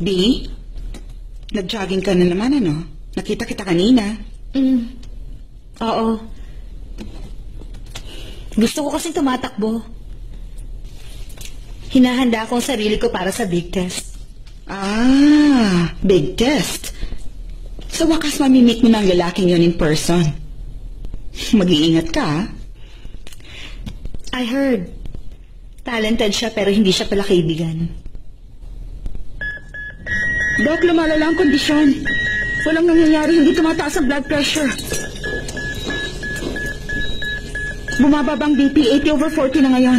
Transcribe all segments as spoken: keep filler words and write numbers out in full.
B, nag-jogging ka na naman, ano? Nakita kita kanina. Mm. Oo. Gusto ko kasing tumatakbo. Hinahanda ko ang sarili ko para sa big test. Ah, big test. Sa wakas mamimit mo ng lalaking yun in person. Mag-iingat ka, ha? I heard. Talented siya pero hindi siya pala kaibigan. Doc, lumalala ang kondisyon. Walang nangyayari, hindi tumataas ang blood pressure. Bumababa ang B P, eighty over forty na ngayon.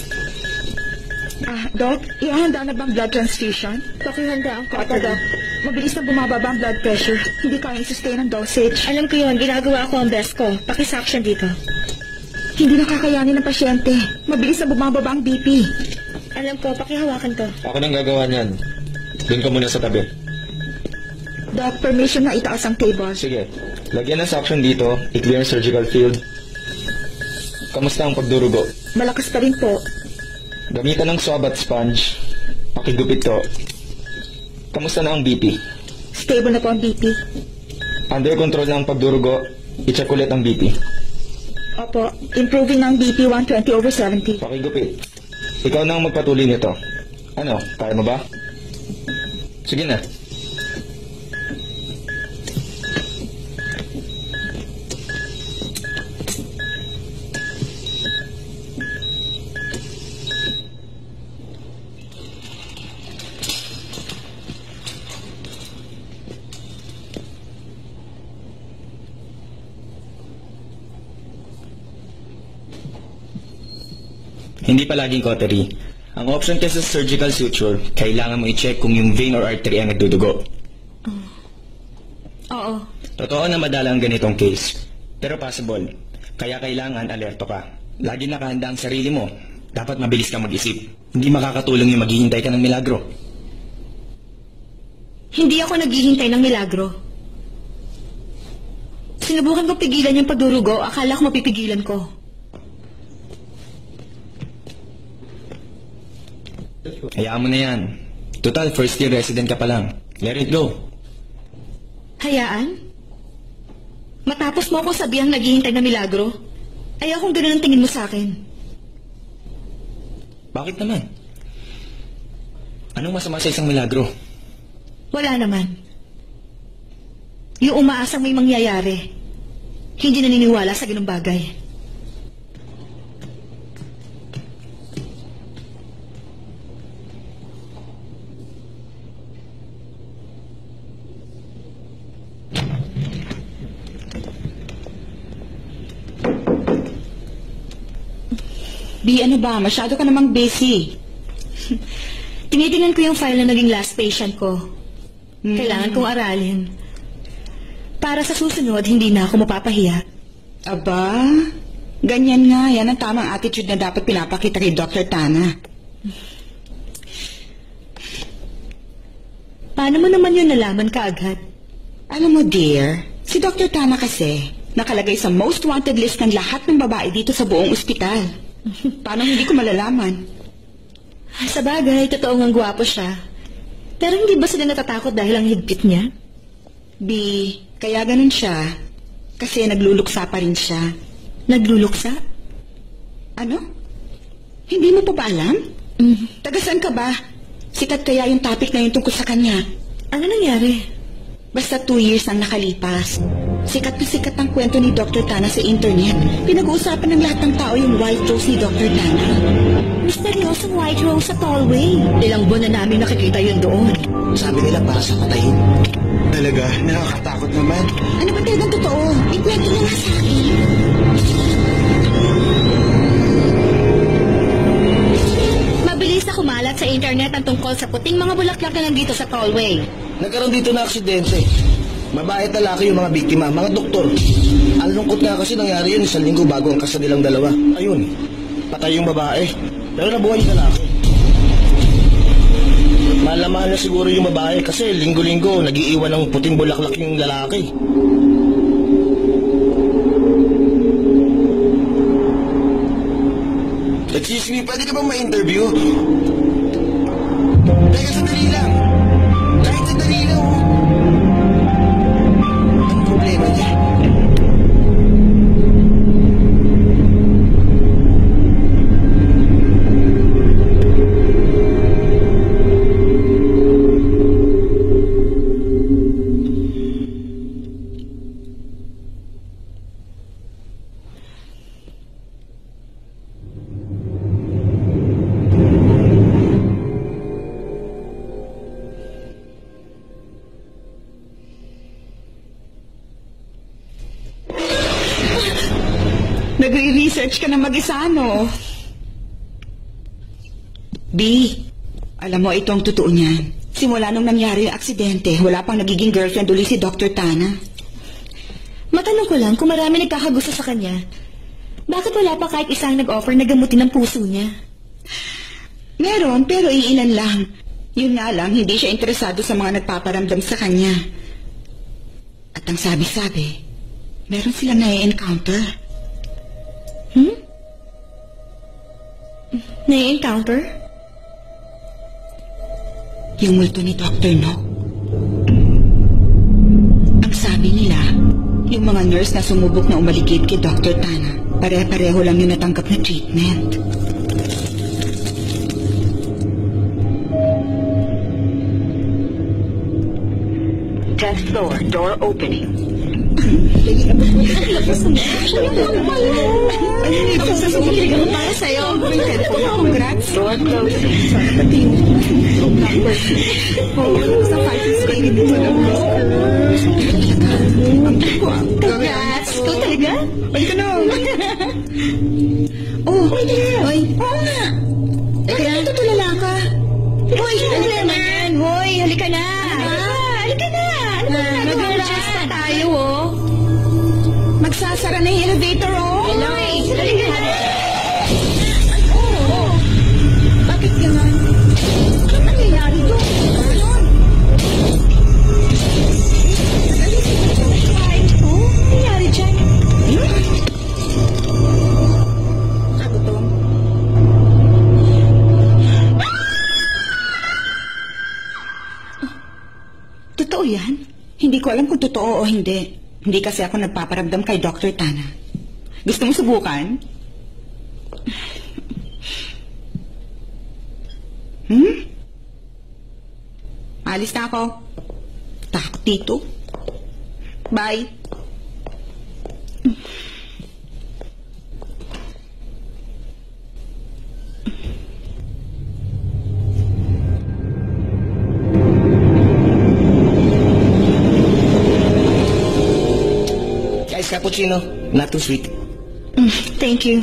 Ah, Doc, ihahanda na bang blood transfusion? Pakihanda ang Opo, Doc. Mabilis na bumababa ang blood pressure. Hindi kaya i-sustain ang dosage. Alam ko yun, ginagawa ko ang best ko. Pakisuction dito. Hindi nakakayanin ng pasyente. Mabilis na bumababa ang B P. Alam ko, pakihawakan to. Ako nang gagawa niyan. Doon ka muna sa tabi. Doc, permission na itaas ang table. Sige. Lagyan ng suction dito. I-clear ang surgical field. Kamusta ang pagdurugo? Malakas pa rin po. Gamitan ng swab at sponge. Pakigupit to. Kamusta na ang B P? Stable na po ang B P. Under control na ang pagdurugo. I-check ulit ang B P. Opo, improving ng B P one twenty over seventy. Pakigupit. Ikaw na ang magpatuloy nito. Ano, kaya mo ba? Sige na. Hindi palaging cautery. Ang option kasi sa surgical suture, kailangan mo i-check kung yung vein or artery ang nagdudugo. Oo. Totoo na madala ang ganitong case, pero possible. Kaya kailangan alerto ka. Lagi nakahanda ang sarili mo. Dapat mabilis kang mag-isip. Hindi makakatulong yung maghihintay ka ng milagro. Hindi ako naghihintay ng milagro. Sinubukan ko pigilan yung pagdurugo, akala ko mapipigilan ko. Hayaan mo na yan. Total, first year resident ka pa lang. Let it go. Hayaan? Matapos mo akong sabihang naghihintay na milagro? Ayaw kung ganun ang tingin mo sa akin. Bakit naman? Anong masama sa isang milagro? Wala naman. Yung umaasang may mangyayari, hindi naniniwala sa ganung bagay. B, ano ba? Masyado ka namang busy. Tinitingnan ko yung file na naging last patient ko. Hmm. Kailangan kong aralin. Para sa susunod, hindi na ako mapapahiya. Aba, ganyan nga. Yan ang tamang attitude na dapat pinapakita kay Doctor Tana. Paano mo naman yun nalaman kaagad? Alam mo, dear, si Doctor Tana kasi nakalagay sa most wanted list ng lahat ng babae dito sa buong ospital. Paano hindi ko malalaman? Sa bagay, totoo ngang gwapo siya. Pero hindi ba sila natatakot dahil ang higpit niya? B, kaya ganun siya. Kasi nagluluksa pa rin siya. Nagluluksa? Ano? Hindi mo pa ba alam? Mm. Taga saan ka ba? Sikat kaya yung topic na yun tungkol sa kanya? Ano nangyari? Basta two years ang nakalipas. Sikat na sikat ang kwento ni Doctor Tana sa internet. Pinag-uusapan ng lahat ng tao yung white rose ni Doctor Tana. Misteryosong white rose sa Tallway. Ilang buwan na namin nakikita yun doon. Sabi nila para sa patayin. Talaga, nakakatakot naman. Ano ba talagang totoo? Ikwento niya nga sa akin. Mabilis na kumalat sa internet ang tungkol sa puting mga bulaklak na nandito sa Tallway. Nagkaroon dito na aksidente. Babae at lalaki yung mga biktima, mga doktor. Ang lungkot nga kasi nangyari yun isang linggo bago ang kasal nilang dalawa. Ayun, patay yung babae. Pero nabuhay yung lalaki. Malamahan na siguro yung babae kasi linggo-linggo nag-iiwan ng puting bulaklak yung lalaki. Excuse me, pwede ka bang ma-interview? Teka, sandali lang. nagre-research ka na mag-isa, no? B, alam mo, itong totoo niyan. Simula nung nangyari yung aksidente, wala pang nagiging girlfriend uli si Doctor Tana. Matanong ko lang kung marami nagkakagusto sa kanya. Bakit wala pa kahit isang nag-offer na gamutin ang puso niya? Meron, pero iilan lang. Yun nga lang, hindi siya interesado sa mga nagpaparamdam sa kanya. At ang sabi-sabi, meron silang nai-encounter. Hmm? Nai-encounter? Yung multo ni Doctor Nock. Ang sabi nila, yung mga nurse na sumubok na umaligid kay Doctor Tana, pare-pareho lang yung natanggap na treatment. Tenth floor, door opening. Para sa'yo. Congrats. Door closing. Sa fighting stage dito lang. Congrats! Ikaw talaga? Ay, ka na. Oh, oy. Oo nga. Teka, ito tulala ka. Hoy, Ano naman? Hoy, halika na! Halika na! Ano ba ginagawa mo? Mag-relax na tayo, oh. magsasara na yung elevator, oh. Hello? Halika na. Ay, oo. Oh. Bakit ganun? Ano nangyayari doon? Ano yun? Ay, oh, ano nangyari dyan? Hmm? Kagutom. Totoo yan? Hindi ko alam kung totoo o hindi. Hindi kasi ako nagpaparamdam kay Doctor Tana. Gusto mo subukan? Hmm? Alis na ako. Takot dito. Bye. Ice cappuccino, not too sweet. Mm, thank you.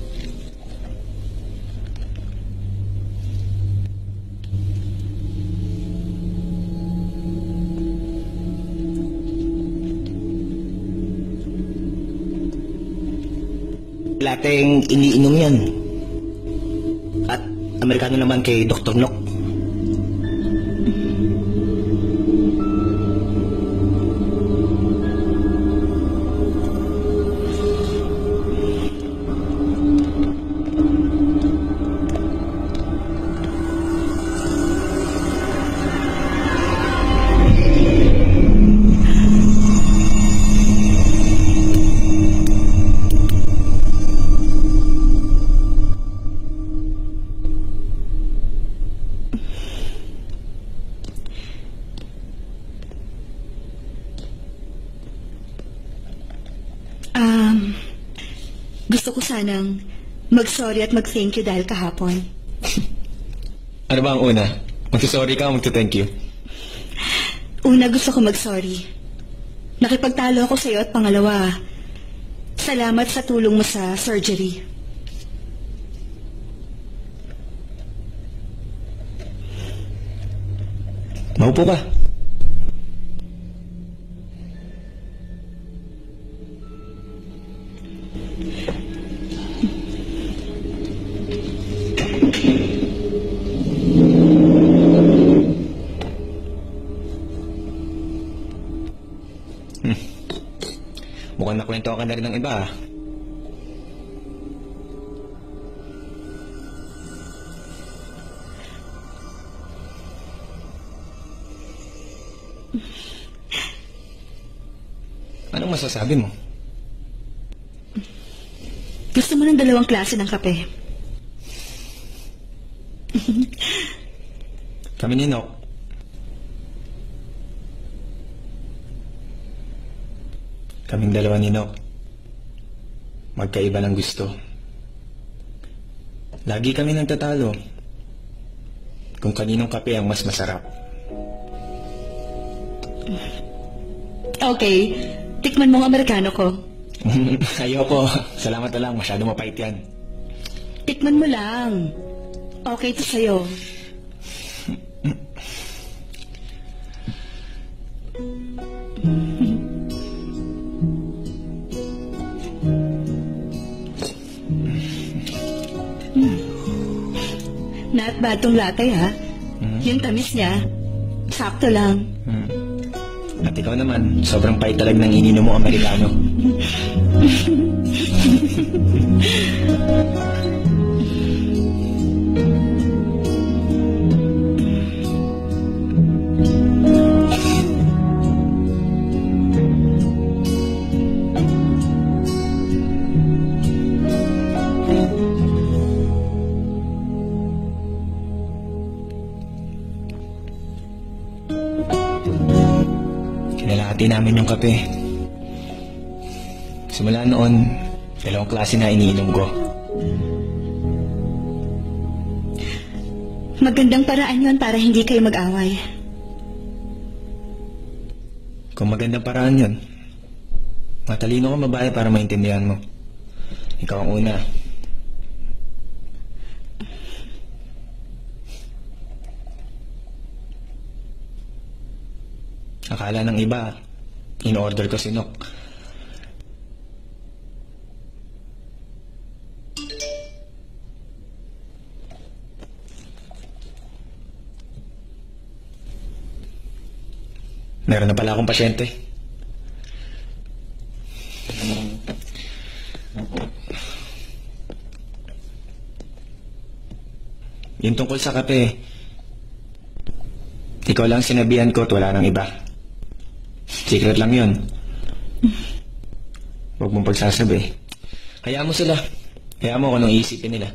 Lateng iniinom yan. At Amerikano naman kay Doctor Nock. Um, gusto ko sanang mag-sorry at mag-thank you dahil kahapon. Ano ba ang una? Magsasorry ka o magta-thank you? Una, gusto ko mag-sorry. Nakipagtalo ako sa'yo at pangalawa, salamat sa tulong mo sa surgery. Maupo ka. Hmm. Mukhang nakwento ka na rin ng iba, ah. Anong masasabi mo? Gusto mo ng dalawang klase ng kape? Kami ni Nock. Kaming dalawa ni Nock. Magkaiba ng gusto. Lagi kami nagtatalo kung kaninong kape ang mas masarap. Okay, tikman mo ang Amerikano ko. Ayoko. Salamat na lang. Masyado mapait yan. Tikman mo lang. Okay to sa'yo. Not bad tong latte, ha? Yung tamis niya, sakto lang. Hmm. At ikaw naman, sobrang pait talaga ng ininom mo Amerikano. Kinalahati namin yung kape. Simula noon, dalawang klase na iniinom ko. Magandang paraan yon para hindi kayo mag-away. Kung magandang paraan yun, matalino ka mabahay para maintindihan mo. Ikaw ang una. Akala ng iba, in-order ko si Nok. Meron na pala akong pasyente. Yung tungkol sa kape, ikaw lang sinabihan ko at wala nang iba. Secret lang yun. Huwag mong pagsasabi. Hayaan mo sila. Hayaan mo kung anong iisipin nila.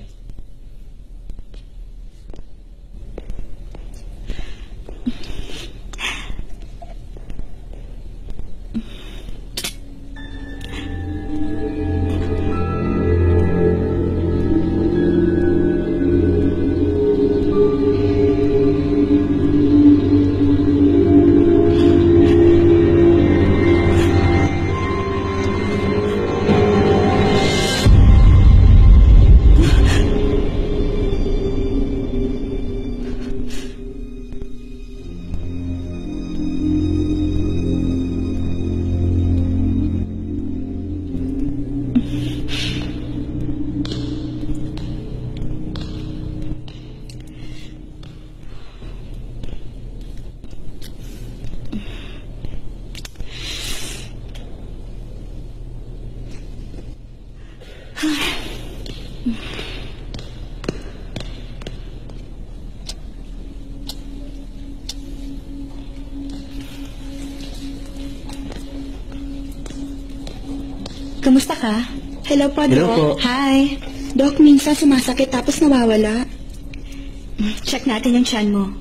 Kamusta ka? Hello po, Hello Doc. po. Hi. Doc, minsan sumasakit tapos nawawala. Check natin yung tiyan mo.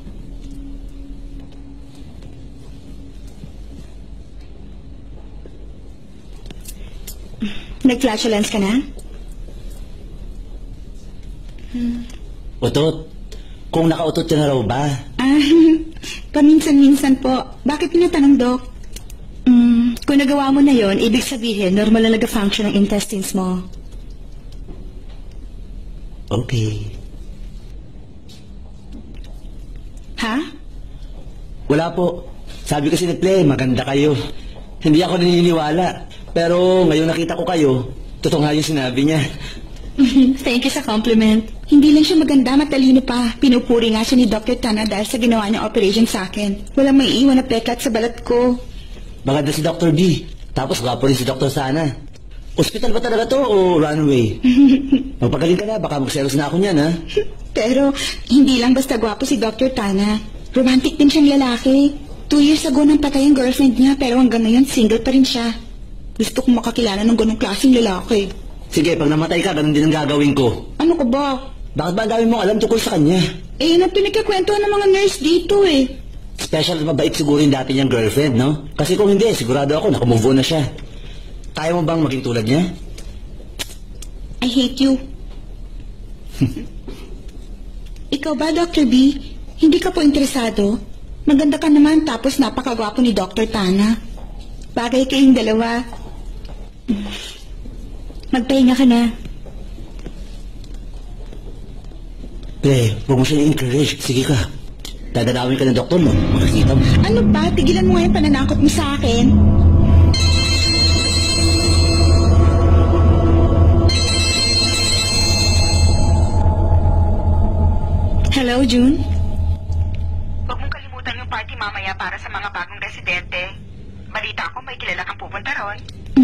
Nag-flatulence ka na? Utot. Kung nakautot ka na raw ba? Ah, paminsan-minsan po. Bakit pinatanong, Doc? Mm, kung nagawa mo na yon, ibig sabihin, normal na nag-function ang intestines mo. Okay. Ha? Wala po. Sabi kasi ni Play, maganda kayo. Hindi ako naniniwala. Pero ngayon nakita ko kayo, totoo nga yung sinabi niya. Thank you sa compliment. Hindi lang siya maganda, matalino pa. Pinupuri nga siya ni Doctor Tana dahil sa ginawa niyang operation sa akin. Walang may iwan na peklat sa balat ko. Maganda si Doctor B. Tapos gwapo rin si Doctor Sana. Hospital ba talaga to o runway? Magpagaling ka na, baka magselos na ako niyan, ha? Pero hindi lang basta gwapo si Doctor Tana. Romantic din siyang lalaki. Two years ago nang patay ang girlfriend niya pero hanggang ngayon single pa rin siya. Gusto kong makakilala ng ganong klaseng lalaki. Sige, pag namatay ka, ganun din ang gagawin ko. Ano ka ba? Bakit ba ang dami mong alam tungkol sa kanya? Eh, yun ang pinagkakwentuhan ng mga nurse dito eh. Special at mabait siguro yung dati niyang girlfriend, no? Kasi kung hindi, sigurado ako, nakamove on na siya. Kaya mo bang maging tulad niya? I hate you. Ikaw ba, Doctor B? Hindi ka po interesado? Maganda ka naman tapos napakagwapo ni Doctor Tana. Bagay kayong dalawa. Magpahinga ka na. Pre, huwag mo siya i-encourage. Sige ka. Dadalawin ka ng doktor mo. Makikita mo. Ano ba? Tigilan mo nga yung pananakot mo sa akin. Hello, June? Huwag mong kalimutan yung party mamaya para sa mga bagong residente. Balita ko may kilala kang pupunta ron.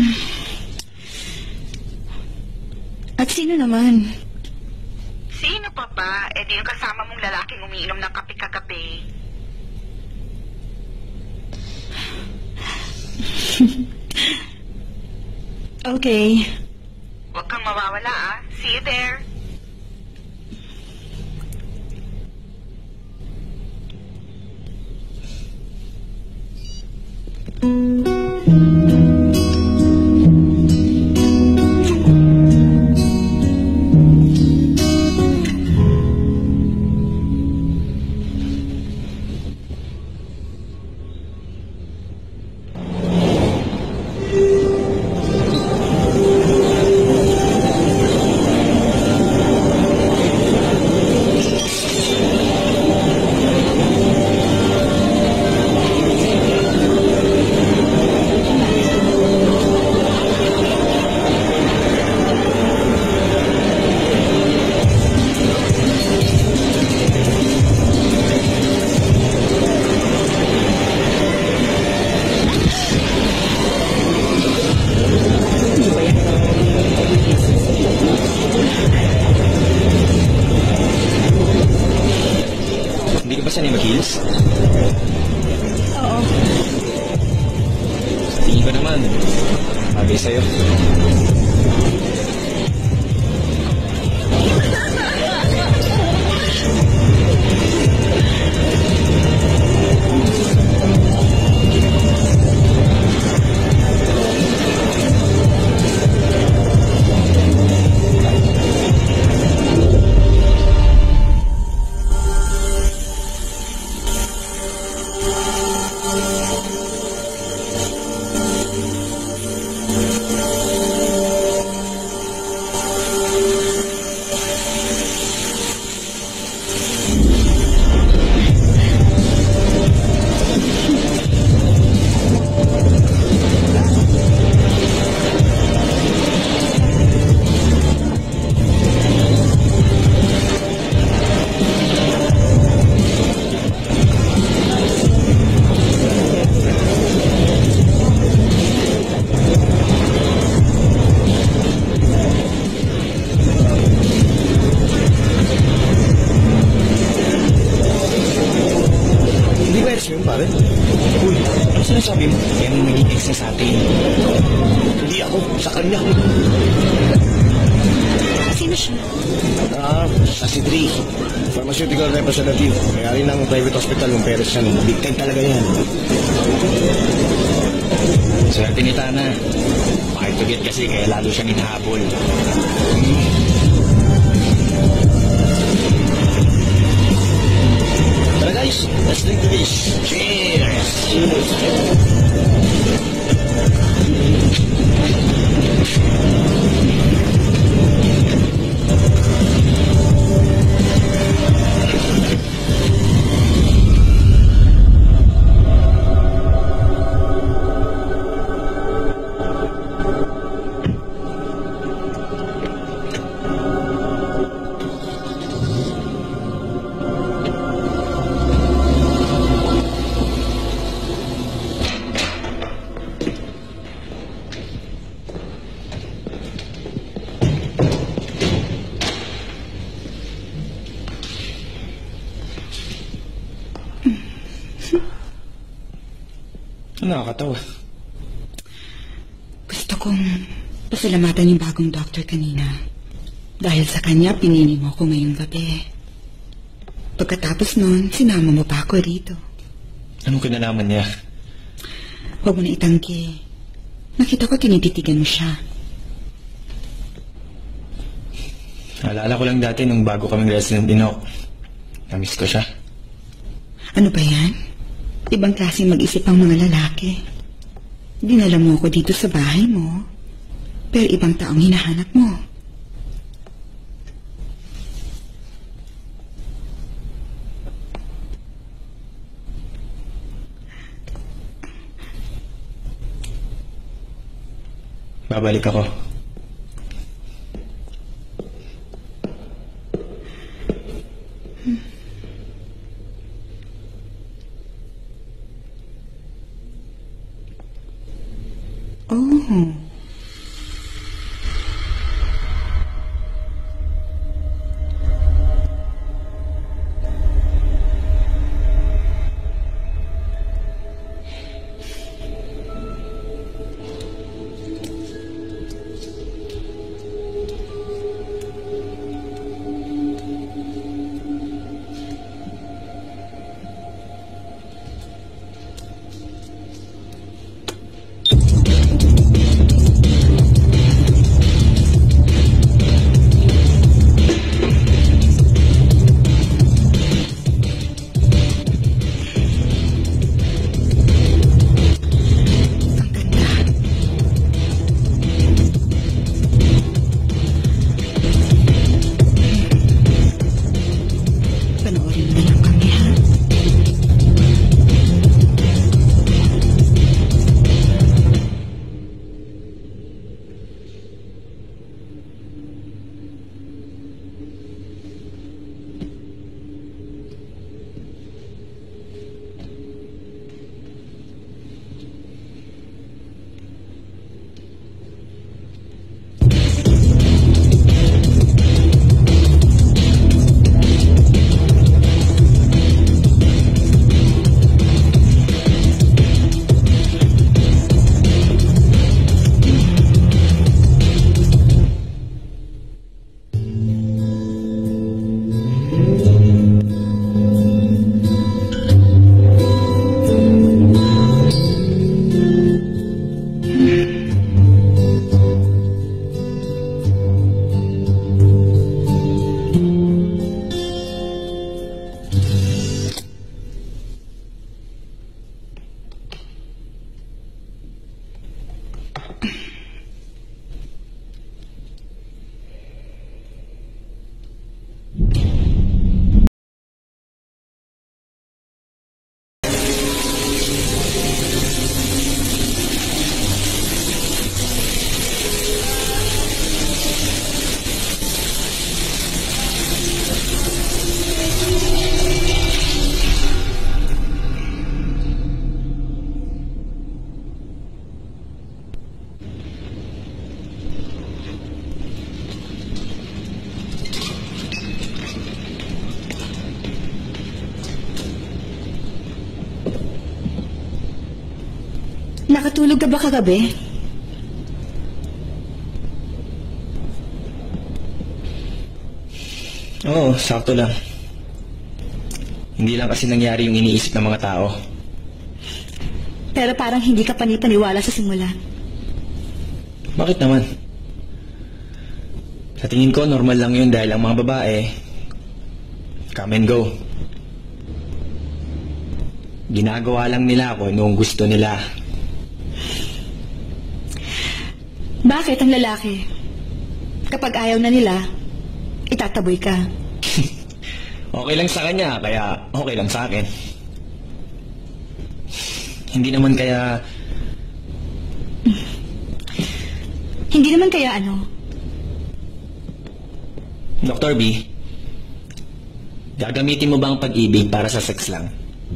At sino naman? Sino pa ba? Eh di yung kasama mong lalaking umiinom ng kape kagabi. Okay. Huwag kang mawawala ah. See you there. Hindi ka ba sanay mag-heels? Oo. Sa tingin ko naman, bagay sa'yo. Hindi ba yun, pare? Uy, ano sinasabi mo? Yan ang naging ex sa atin. Hindi ako, sa kanya. Sino siya? Ah, sa si Dre. Pharmaceutical representative. May-ari ng private hospital ng Perez yan. Big time talaga yan. Swerte ni Tana. Pakitugit kasi kaya lalo siyang hinahabol. Tara guys, let's drink to this. Cheers! Cheers! Ano nakakatawa? Gusto kong pasalamatan yung bagong doctor kanina. Dahil sa kanya, pinili mo ako ngayong gabi. Pagkatapos nun, sinama mo pa ako rito. Anong kinalaman niya? Huwag mo na itanggi. Nakita ko tinititigan mo siya. Alala ko lang dati nung bago kaming resident dinok. Namiss ko siya. Ano ba yan? Ibang klaseng mag-isip ang mga lalaki. Dinala mo ako dito sa bahay mo. Pero ibang taong hinahanap mo. Babalik ako. Oh. Panoorin mo na lang kami, ha? Nakatulog ka ba kagabi? Oo, sakto lang. Hindi lang kasi nangyari yung iniisip ng mga tao. Pero parang hindi ka panipaniwala sa simula. Bakit naman? Sa tingin ko, normal lang yun dahil ang mga babae, come and go. Ginagawa lang nila ako noong gusto nila. Bakit ang lalaki? Kapag ayaw na nila, itataboy ka. Okay lang sa kanya, kaya okay lang sa akin. Hindi naman kaya... Hindi naman kaya ano? Doctor B, gagamitin mo ba ang pag-ibig para sa sex lang?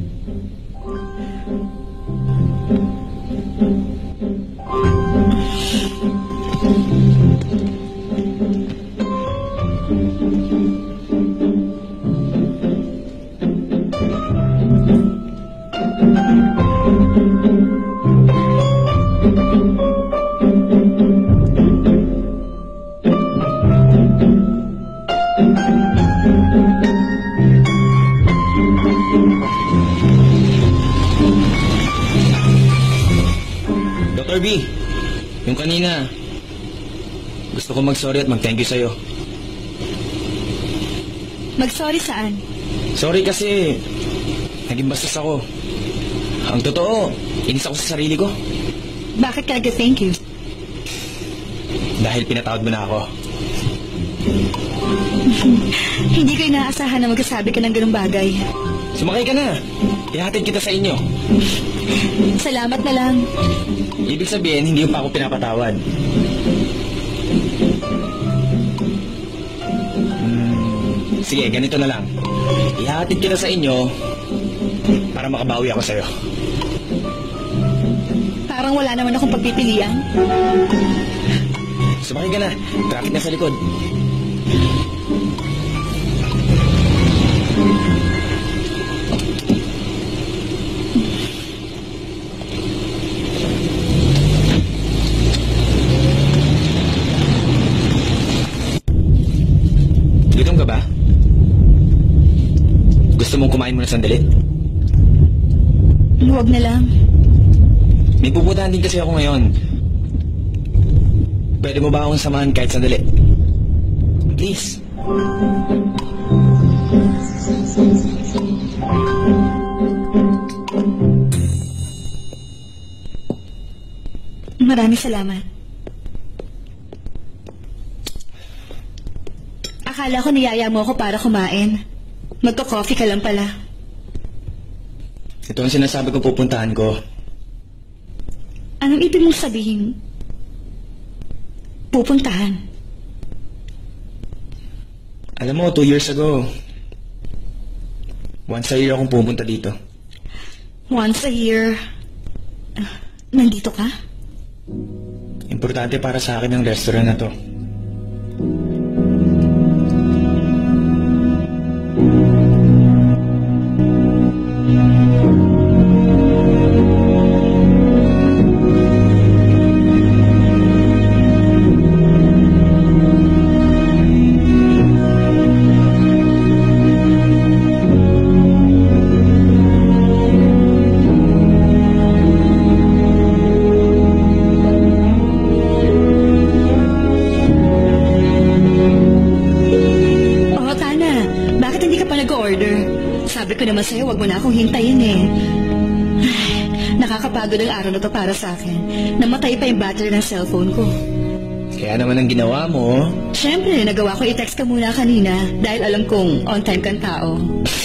Doctor B, yung kanina, gusto ko mag-sorry at mag-thank you sa'yo. Mag-sorry saan? Sorry kasi naging bastos ako. Ang totoo, inis ako sa sarili ko. Bakit ka nag-thank you? Dahil pinatawad mo na ako. Hindi ko inaasahan na magsasabi ka ng ganung bagay. Sumakay ka na. Ihatid kita sa inyo. Salamat na lang. Ibig sabihin, hindi pa ako pinapatawad. Hmm, sige, ganito na lang. Ihatid kita sa inyo para makabawi ako sa'yo. Parang wala naman akong pagpipilian. Sumakay ka na. Traffic na sa likod. Gutom ka ba? Gusto mong kumain muna sandali? Huwag na lang. May pupuntahan din kasi ako ngayon. Pwede mo ba akong samahan kahit sandali? Please. Maraming salamat. Akala ko niyaya mo ako para kumain. Magko-coffee ka lang pala. Ito ang sinasabi ko pupuntahan ko. Anong ibig mong sabihin? Pupuntahan. Alam mo, two years ago, once a year akong pupunta dito. Once a year. Ah, nandito ka? Importante para sa akin ang restaurant na to. Sabi ko naman sa'yo, wag mo na akong hintayin eh. Ay, nakakapagod ang araw na to para sa akin. Namatay pa yung battery ng cellphone ko. Kaya naman ang ginawa mo... Siyempre, nagawa ko i-text ka muna kanina dahil alam kong on-time kang tao.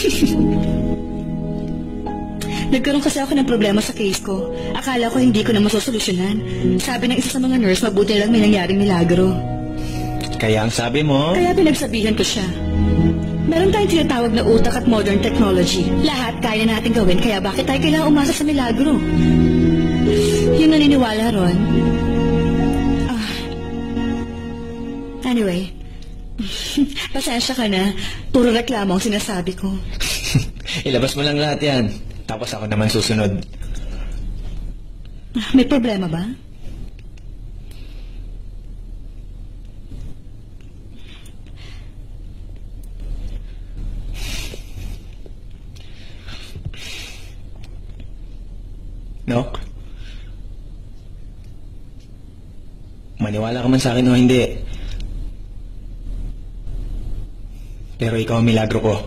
Nagkaroon kasi ako ng problema sa case ko. Akala ko hindi ko na masosolusyonan. Sabi ng isa sa mga nurse, mabuti lang may nangyaring milagro. Kaya ang sabi mo... Kaya pinagsabihan ko siya. Meron tayong tinatawag na utak at modern technology. Lahat kaya natin gawin, kaya bakit tayo kailangan umasa sa milagro? Yung naniniwala ron. Ah. Anyway, pasensya ka na. Puro reklamo ang sinasabi ko. Ilabas mo lang lahat yan. Tapos ako naman susunod. May problema ba? Nok? Maniwala ka man sa akin o hindi. Pero ikaw ang milagro ko.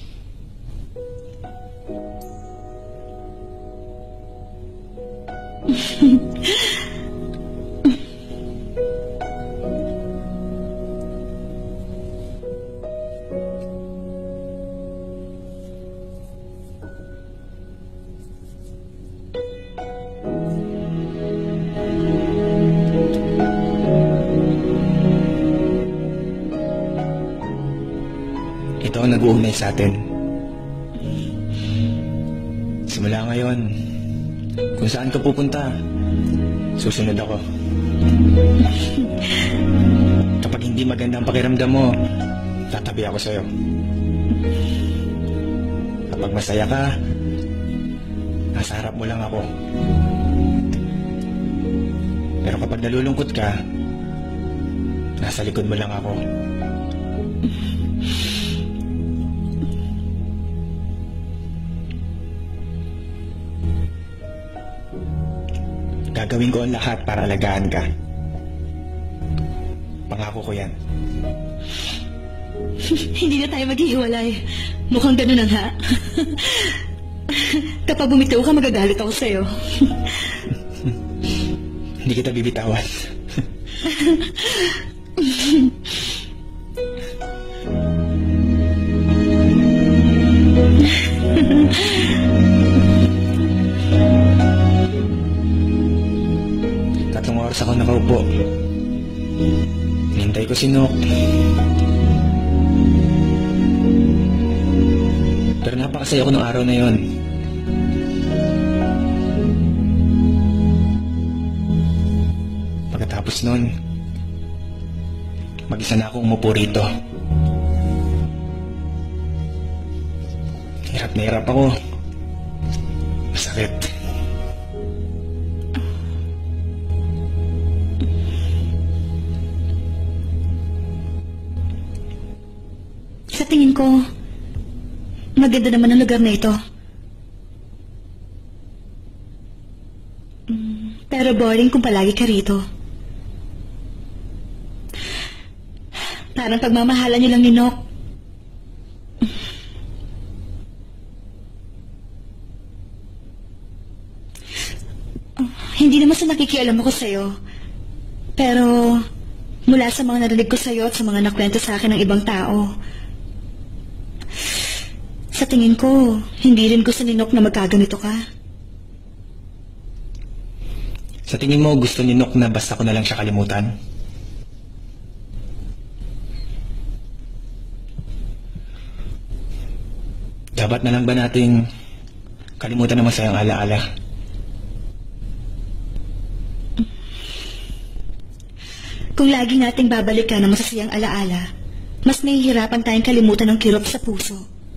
Ito ang nag-uugnay sa atin. Simula ngayon, kung saan ka pupunta, susunod ako. Kapag hindi maganda ang pakiramdam mo, tatabi ako sa'yo. Kapag masaya ka, nasa harap mo lang ako. Pero kapag nalulungkot ka, nasa likod mo lang ako. Gagawin ko ang lahat para alagaan ka. Pangako ko yan. Hindi na tayo maghihiwalay. Mukhang ganun ang ha. Kapag bumitaw ka, magagalit ako sa'yo. Hindi kita bibitawan. Tatlong oras ako nakaupo. Hinintay ko si Nok. Pero napakasaya ko nung araw na yon. Pagkatapos nun, mag-isa na akong umupo rito. Hirap na hirap ako. Masakit. Sa tingin ko, maganda naman ang lugar na ito. Mm, Pero boring kung palagi ka rito. Parang pagmamahalan niyo lang ni Nok. Hindi naman sa nakikialam ako sa'yo. Pero mula sa mga narinig ko sa'yo at sa mga nakwento sa akin ng ibang tao, sa tingin ko, hindi rin gusto ni Nok na magkaganito ka. Sa tingin mo, gusto ni Nok na basta ko na lang siya kalimutan? Dapat na lang ba nating kalimutan ang masayang alaala? Kung lagi nating babalikan ang masasayang alaala, mas nahihirapan tayong kalimutan ng kirot sa puso.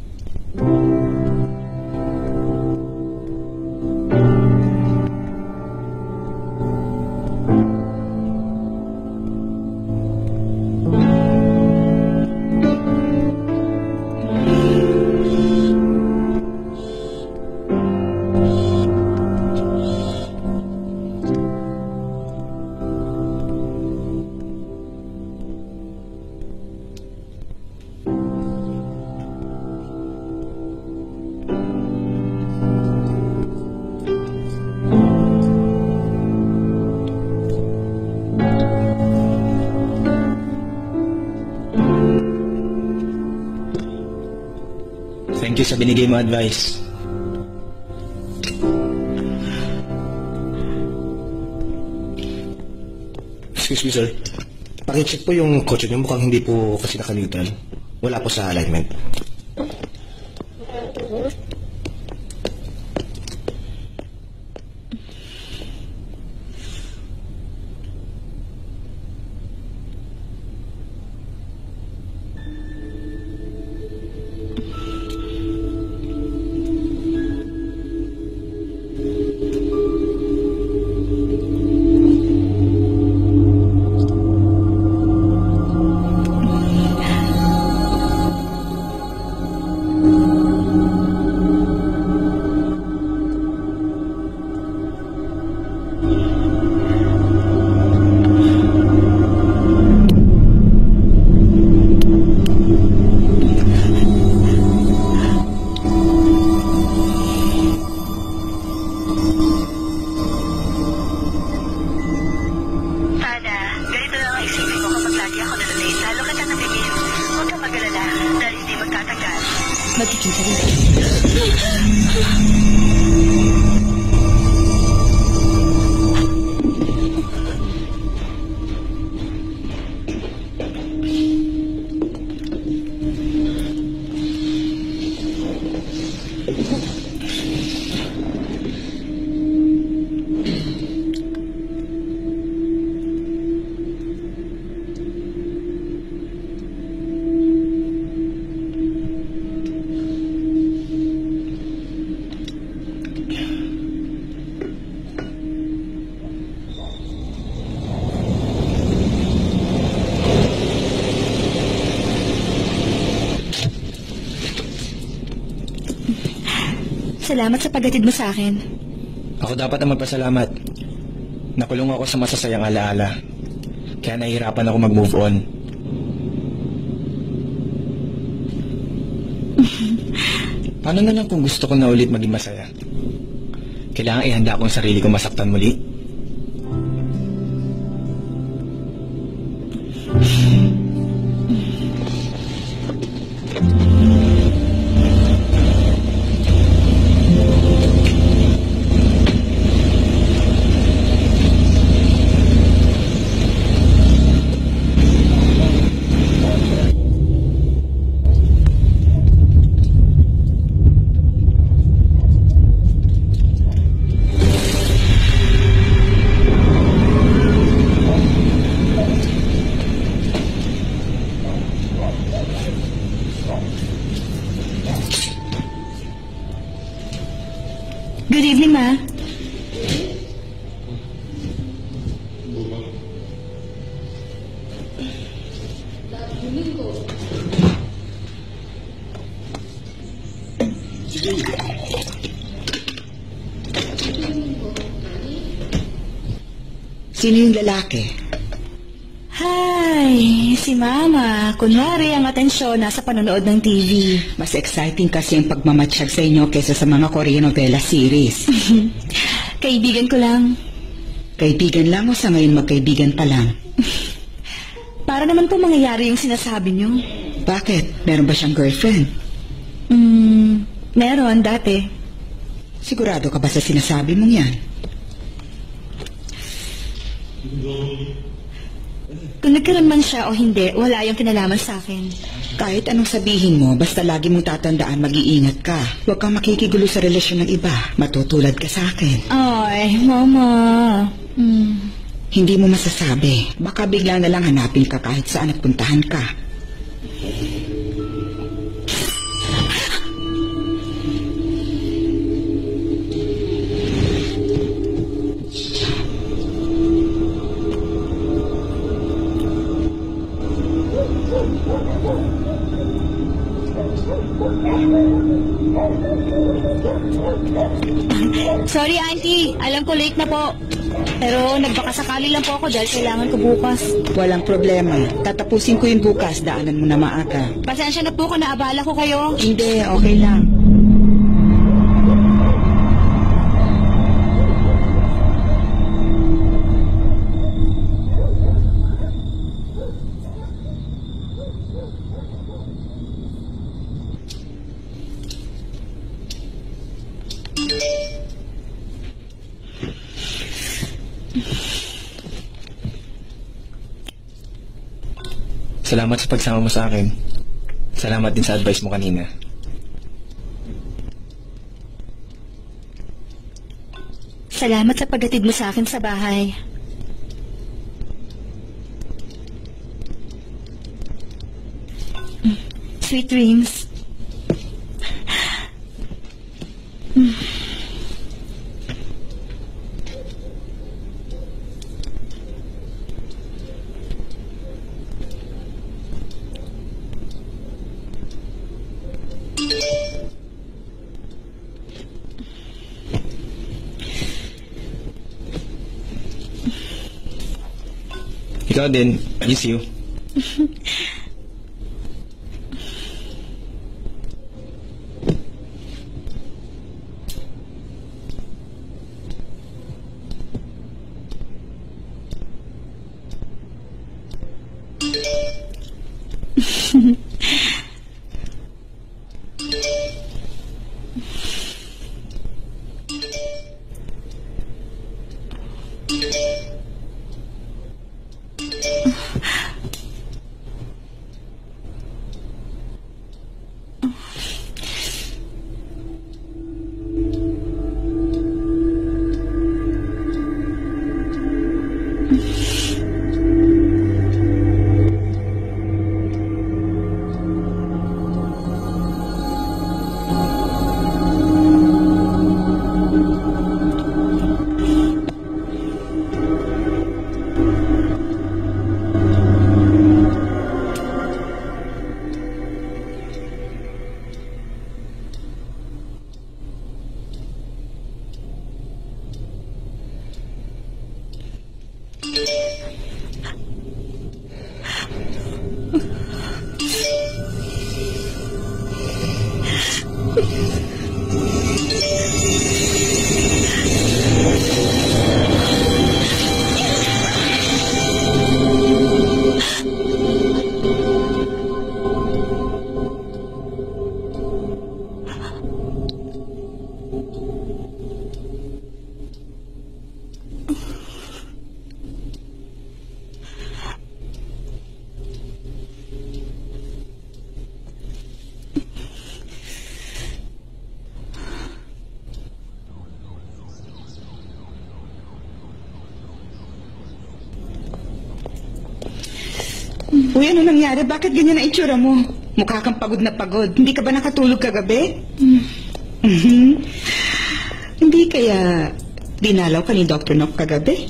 Thank you sa binigay mo advice. Excuse me, sir. Pakicheck po yung kotse niyo. Mukhang hindi po kasi naka-neutral. Wala po sa alignment. Magkikita rin. Salamat sa paghatid mo sa akin. Ako dapat ang magpasalamat. Nakulong ako sa masasayang alaala. Kaya nahihirapan ako mag-move on. Paano na lang kung gusto ko na ulit maging masaya? Kailangan ihanda ko ang sarili ko masaktan muli? lima. Sino yung lalaki? Hi, si Mama. Kunwari ang atensyon nasa panonood ng T V. Mas exciting kasi yung pagmamatsyag sa inyo kesa sa mga Korean novela series. Kaibigan ko lang. Kaibigan lang o sa ngayon magkaibigan pa lang? Para naman po mangyayari yung sinasabi niyo. Bakit? Meron ba siyang girlfriend? Hmm, meron dati. Sigurado ka ba sa sinasabi mong yan? Kung nagkaroon man siya o hindi, wala yung kinalaman sa akin. Kahit anong sabihin mo, basta lagi mong tatandaan mag-iingat ka. Huwag kang makikigulo sa relasyon ng iba. Matutulad ka sa akin. Ay, Mama. Hmm. Hindi mo masasabi. Baka bigla na lang hanapin ka kahit saan at puntahan ka. Sorry, Auntie. Alam ko late na po. Pero nagbakasakali lang po ako dahil kailangan ko bukas. Walang problema. Tatapusin ko yun bukas. Daanan mo na maaga. Pasensya na po kung naabala ko kayo. Hindi, okay lang. Salamat sa pagsama mo sa akin. Salamat din sa advice mo kanina. Salamat sa paghatid mo sa akin sa bahay. Sweet dreams. Ikaw din. Miss you. Uy, ano nangyari? Bakit ganyan ang itsura mo? Mukha kang pagod na pagod. Hindi ka ba nakatulog kagabi? Mm. Mhm. Hindi Hindi kaya dinalaw ka ni Doctor Nock kagabi?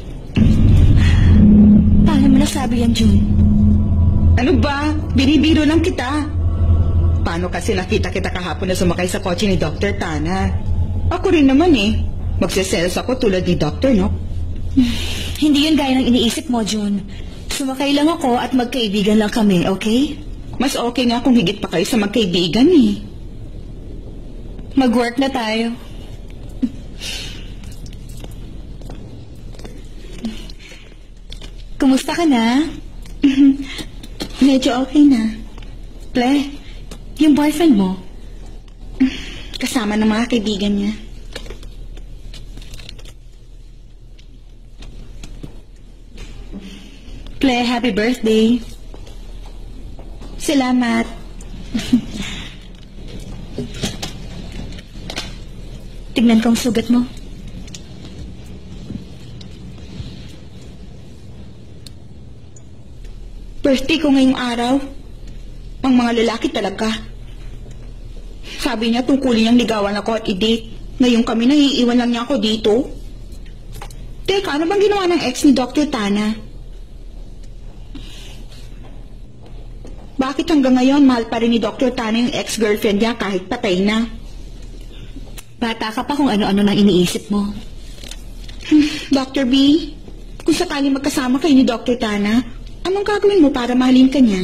Paano mo nasabi yan, June? Ano ba? Binibiro lang kita. Paano kasi nakita kita kahapon na sumakay sa kotse ni Doctor Tana? Ako rin naman eh. Magsiselos ako tulad ni Doctor Nock. Hindi yun gaya ng iniisip mo, June. Sumakay lang ako at magkaibigan lang kami, okay? Mas okay nga kung higit pa kayo sa magkaibigan eh. Mag-work na tayo. Kumusta ka na? Medyo okay na. Ple, yung boyfriend mo? Kasama ng mga kaibigan niya. Ple, happy birthday. Salamat. Tignan ko ang sugat mo. Birthday ko ngayong araw. Ang mga lalaki talaga. Sabi niya tungkulin niyang ligawan ako at i-date. Ngayon kami naiiwan lang niya ako dito. Teka, ano bang ginawa ng ex ni Doctor Tana? Bakit hanggang ngayon mahal pa rin ni Doctor Tana yung ex-girlfriend niya kahit patay na? Bata ka pa kung ano-ano nang iniisip mo. Doctor B, kung sakali magkasama kayo ni Doctor Tana, anong gagawin mo para mahalin ka niya?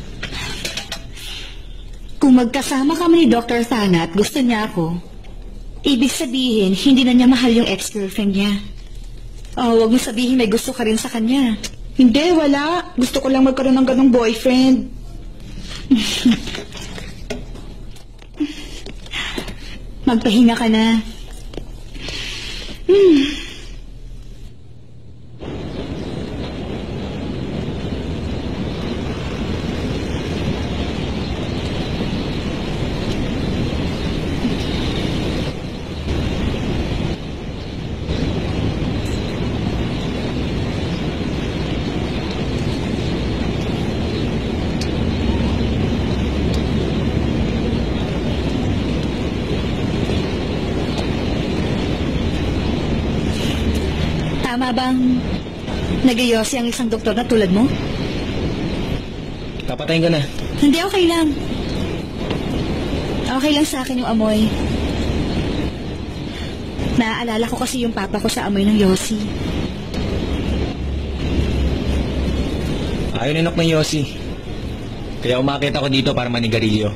Kung magkasama kami ni Doctor Tana at gusto niya ako, ibig sabihin, hindi na niya mahal yung ex-girlfriend niya. Oh, wag mo sabihin may gusto ka rin sa kanya. Hindi, wala. Gusto ko lang magkaroon ng ganong boyfriend. Magpahinga ka na. Hmm. Tama bang nag-iyosi ang isang doktor na tulad mo? Papatayin ko na. Hindi, okay lang. Okay lang sa akin yung amoy. Naaalala ko kasi yung papa ko sa amoy ng yosi. Ayaw ninok ng Yossi. Kaya umakit ako dito para manigarilyo.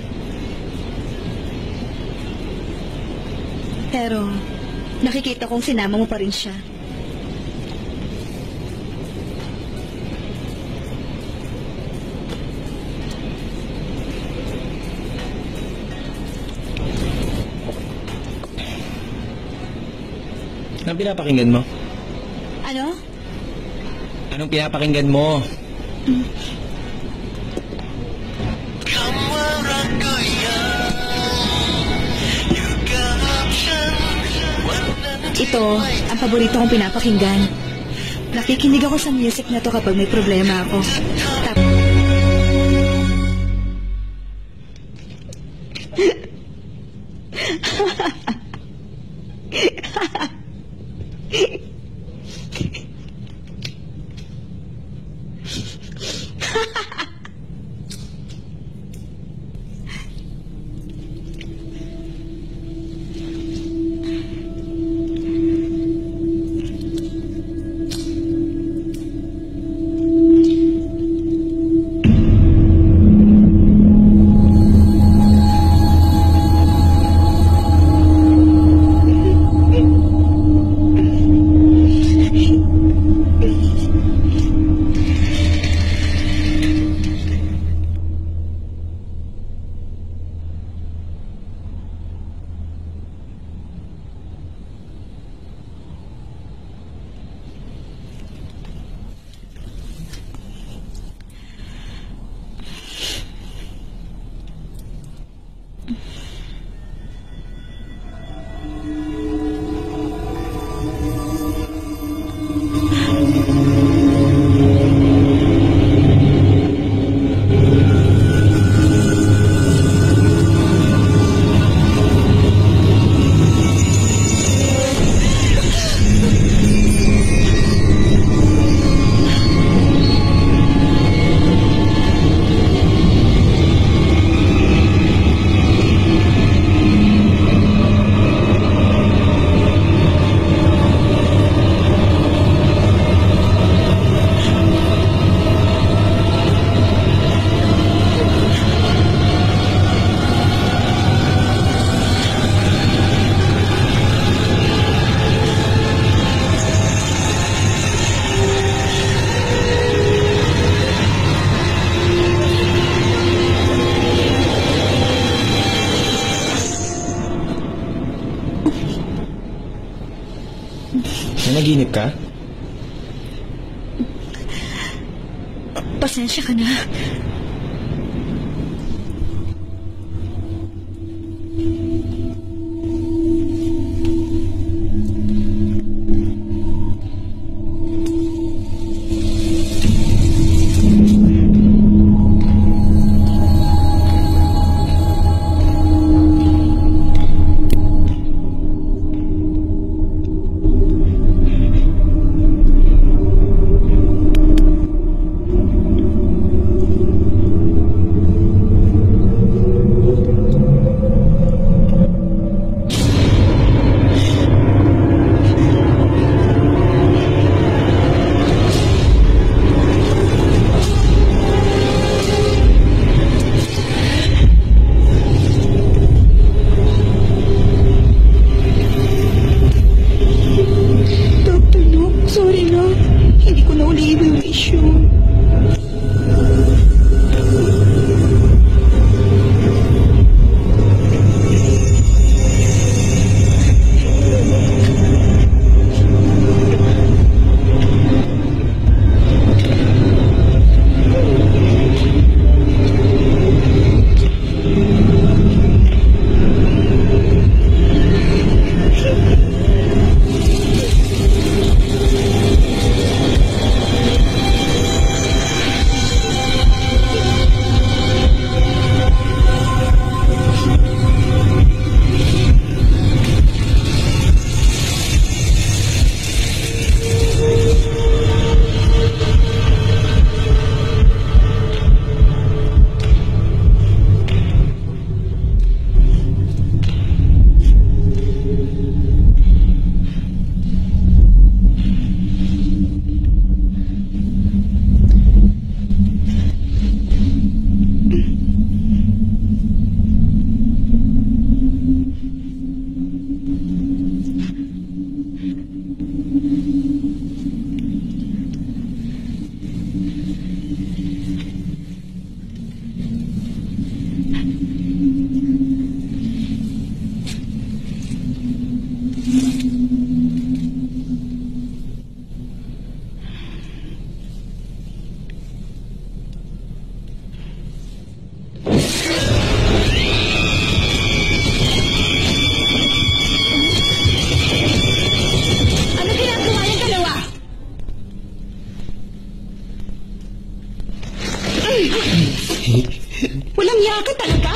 Pero nakikita kong sinama mo pa rin siya. Anong pinapakinggan mo? Ano? Anong pinapakinggan mo? Ito, ang paborito kong pinapakinggan. Nakikinig ako sa music na to kapag may problema ako. Tap- Nanaginip ka? Pasensya ka na. Doctor Nook, sorry na. Hindi ko na uli i-wish yun. Ano ginagawa yung dalawa? Walang yaka talaga?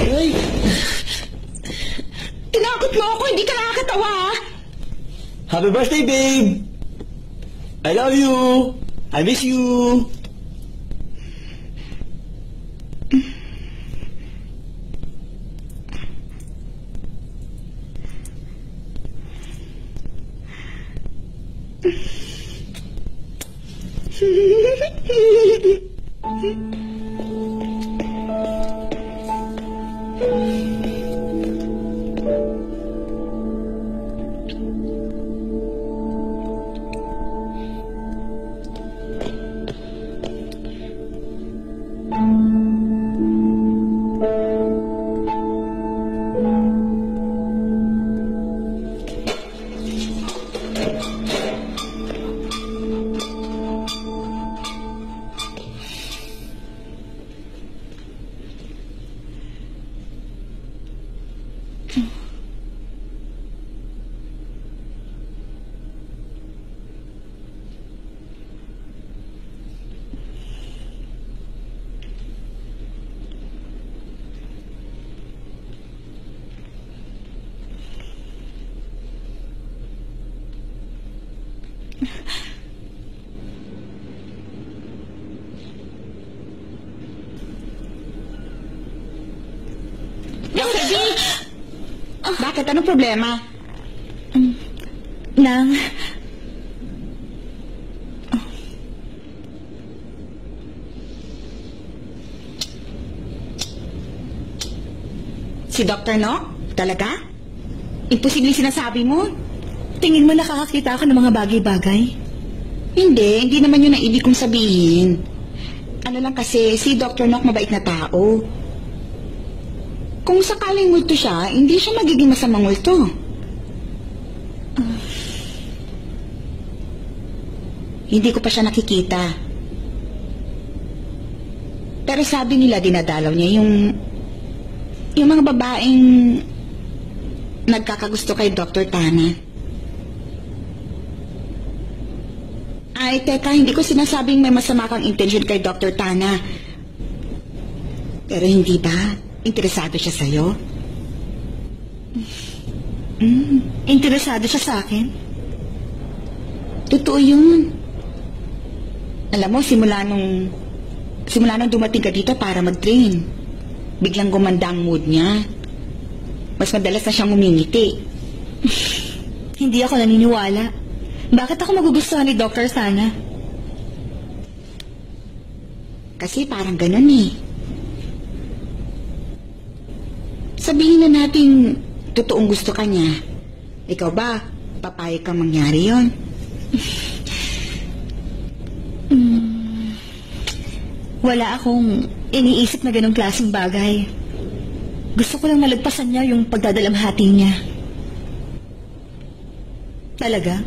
Tinakot mo ako, hindi ka nakakatawa ah. Happy birthday, babe! I love you! I miss you! Doctor V! Bakit? Anong problema? Nang, Si Doctor Nook? Talaga? Imposible sinasabi mo? tingin mo nakakakita ako ng mga bagay-bagay? Hindi, hindi naman yun ang ibig kong sabihin. Ano lang kasi, si Doctor Nook mabait na tao. Kung sakaling multo siya, hindi siya magiging masamang multo. Hindi ko pa siya nakikita. Pero sabi nila dinadalaw niya yung yung mga babaeng nagkakagusto kay Doctor Tana. Ay, teka, hindi ko sinasabing may masama kang intention kay Doctor Tana. Pero hindi ba interesado siya sa'yo? Mm, interesado siya sa akin? Totoo yun. Alam mo, simula nung simula nung dumating ka dito para mag-train, biglang gumanda ang mood niya. Mas madalas na siyang umingiti. Hindi ako naniniwala. Bakit ako magugustuhan ni Doctor Tana? Kasi parang ganun eh. Sabihin na natin, totoong gusto ka niya. Ikaw ba, papayag kang mangyari yon? mm, wala akong iniisip na ganong klaseng bagay. Gusto ko lang malagpasan niya yung pagdadalamhati niya. Talaga?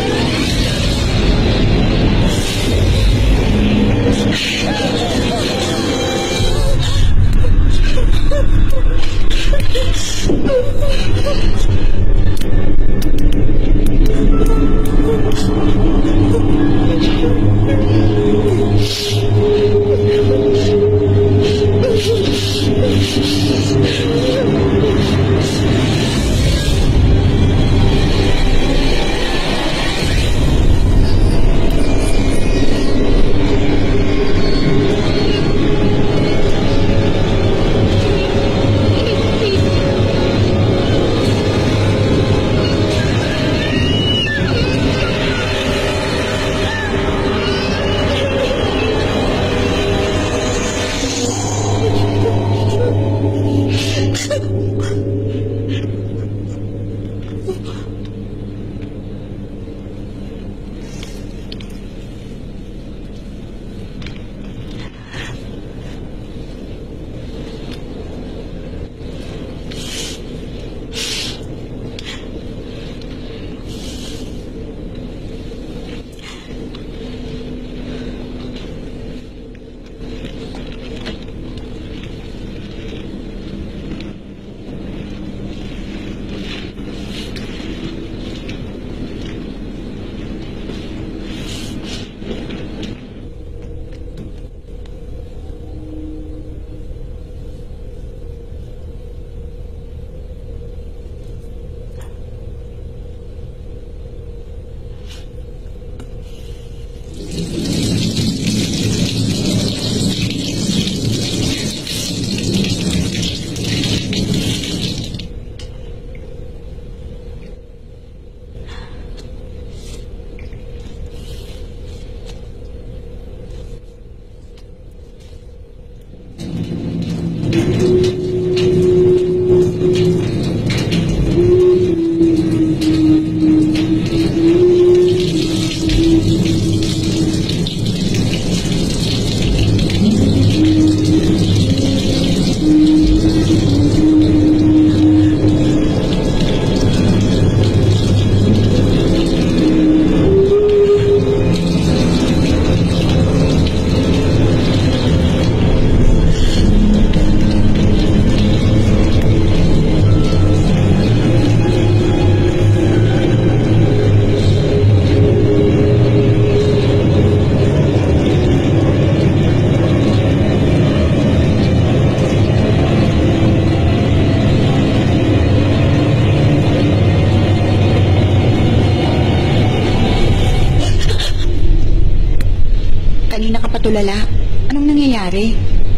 Kanina ka pa tulala. Anong nangyayari?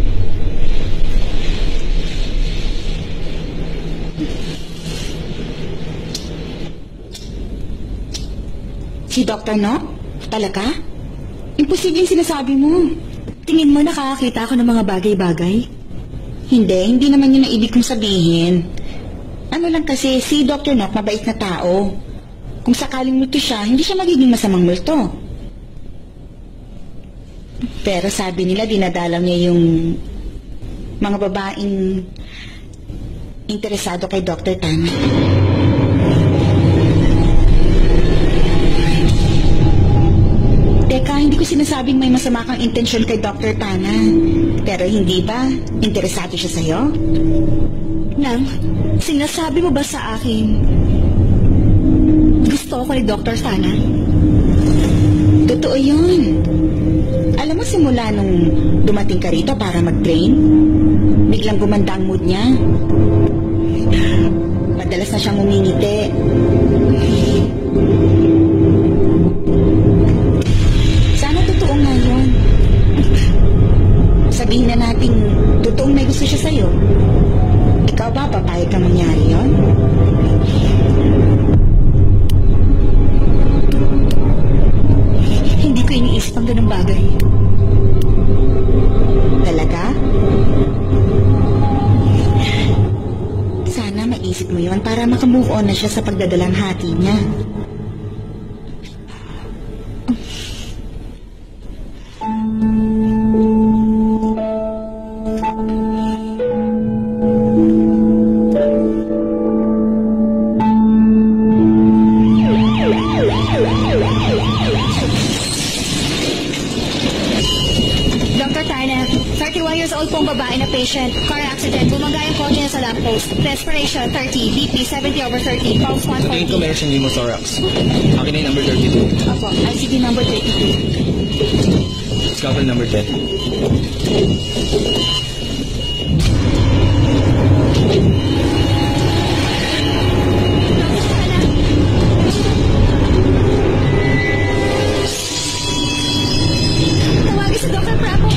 Si Doctor No? Talaga? Imposibleng sinasabi mo. Tingin mo nakakakita ako ng mga bagay-bagay? Hindi, hindi naman yun ang ibig kong sabihin. Ano lang kasi, si Doctor Nock mabait na tao. Kung sakaling multo siya, hindi siya magiging masamang multo. Pero sabi nila, dinadalaw niya yung mga babaeng interesado kay Doctor Tana. sinasabing may masama kang intensyon kay Doctor Tana. Pero hindi ba? Interesado siya sa'yo? Nang, sinasabi mo ba sa akin gusto ko ni Doctor Tana? Totoo yun. Alam mo, simula nung dumating ka rito para mag-train, biglang gumanda ang mood niya. Madalas na siyang umingiti. Sana totoo nga yun. Sabihin na natin, totoong may gusto siya sa'yo. Ikaw ba, papayag ka mangyari yun? Hindi ko iniisip ang ganung bagay. Talaga? Sana maisip mo yon para makamove on na siya sa pagdadalang hati niya. Doctor Tana, thirty-one years old pong babae na patient. Car accident. Bumangga yung kotse niya sa lamppost. Respiration, thirty. B P, seventy over thirty. Pulse, Sa tingin ko one forty. meron siyang pneumothorax. Akin na yung number thirty-two. Opo, I C D number thirty-two. Scalpel number ten. Tawagin si Doctor Bravo.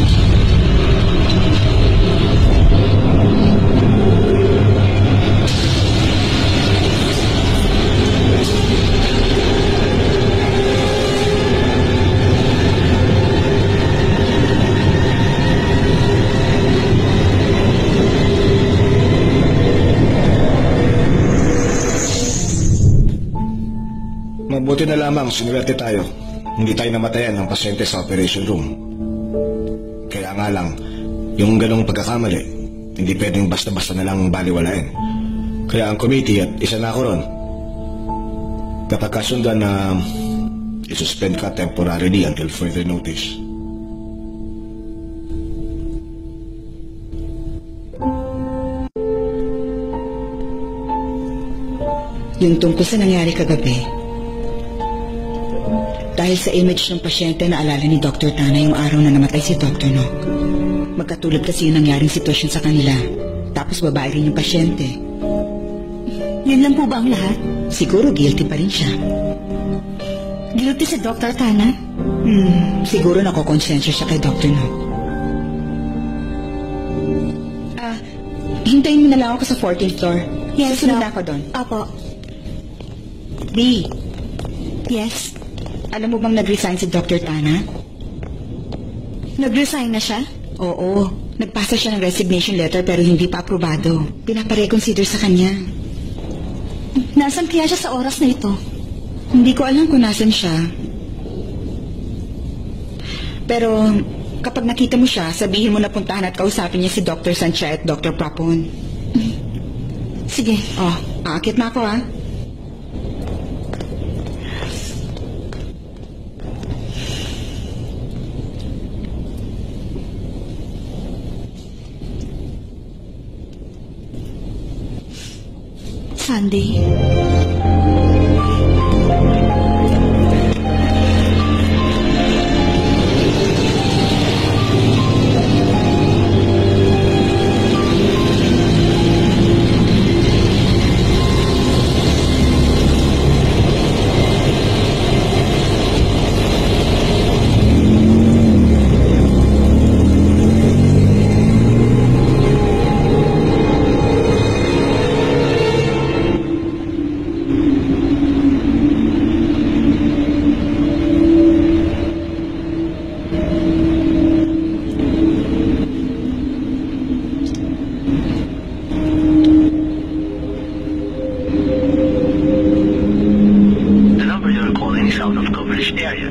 Mabuti na lamang sinuwerte tayo. Hindi tayo namatayan ng pasyente sa operation room. Kaya nga lang, yung ganong pagkakamali, hindi pwedeng basta-basta na lang baliwalain. Kaya ang committee at isa na ako ron, kapag kasundan na isuspend ka temporarily until further notice. Yung tungkol sa nangyari kagabi, dahil sa image ng pasyente na alala ni Doctor Tana yung araw na namatay si Doctor Nock. Magkatulad kasi yung nangyaring sitwasyon sa kanila. Tapos babae rin yung pasyente. Yun lang po ba ang lahat? Siguro guilty pa rin siya. Guilty si Doctor Tana? Hmm, siguro nakokonsensya siya kay Doctor Nock. Ah, hintayin mo na lang ako sa fourteenth floor. Yes, Susunod Doc. na ako doon. Apo. B, Yes. alam mo bang nag-resign si Doctor Tana? Nag-resign na siya? Oo, nagpasa siya ng resignation letter pero hindi pa aprobado. Pinapareconsider sa kanya. Nasaan kaya siya sa oras na ito? Hindi ko alam kung nasan siya. Pero kapag nakita mo siya, sabihin mo na puntahan at kausapin niya si Doctor Sancha at Doctor Prapon. Sige. Oh, aakit na ako ah. Sunday. The number you're calling is out of coverage area.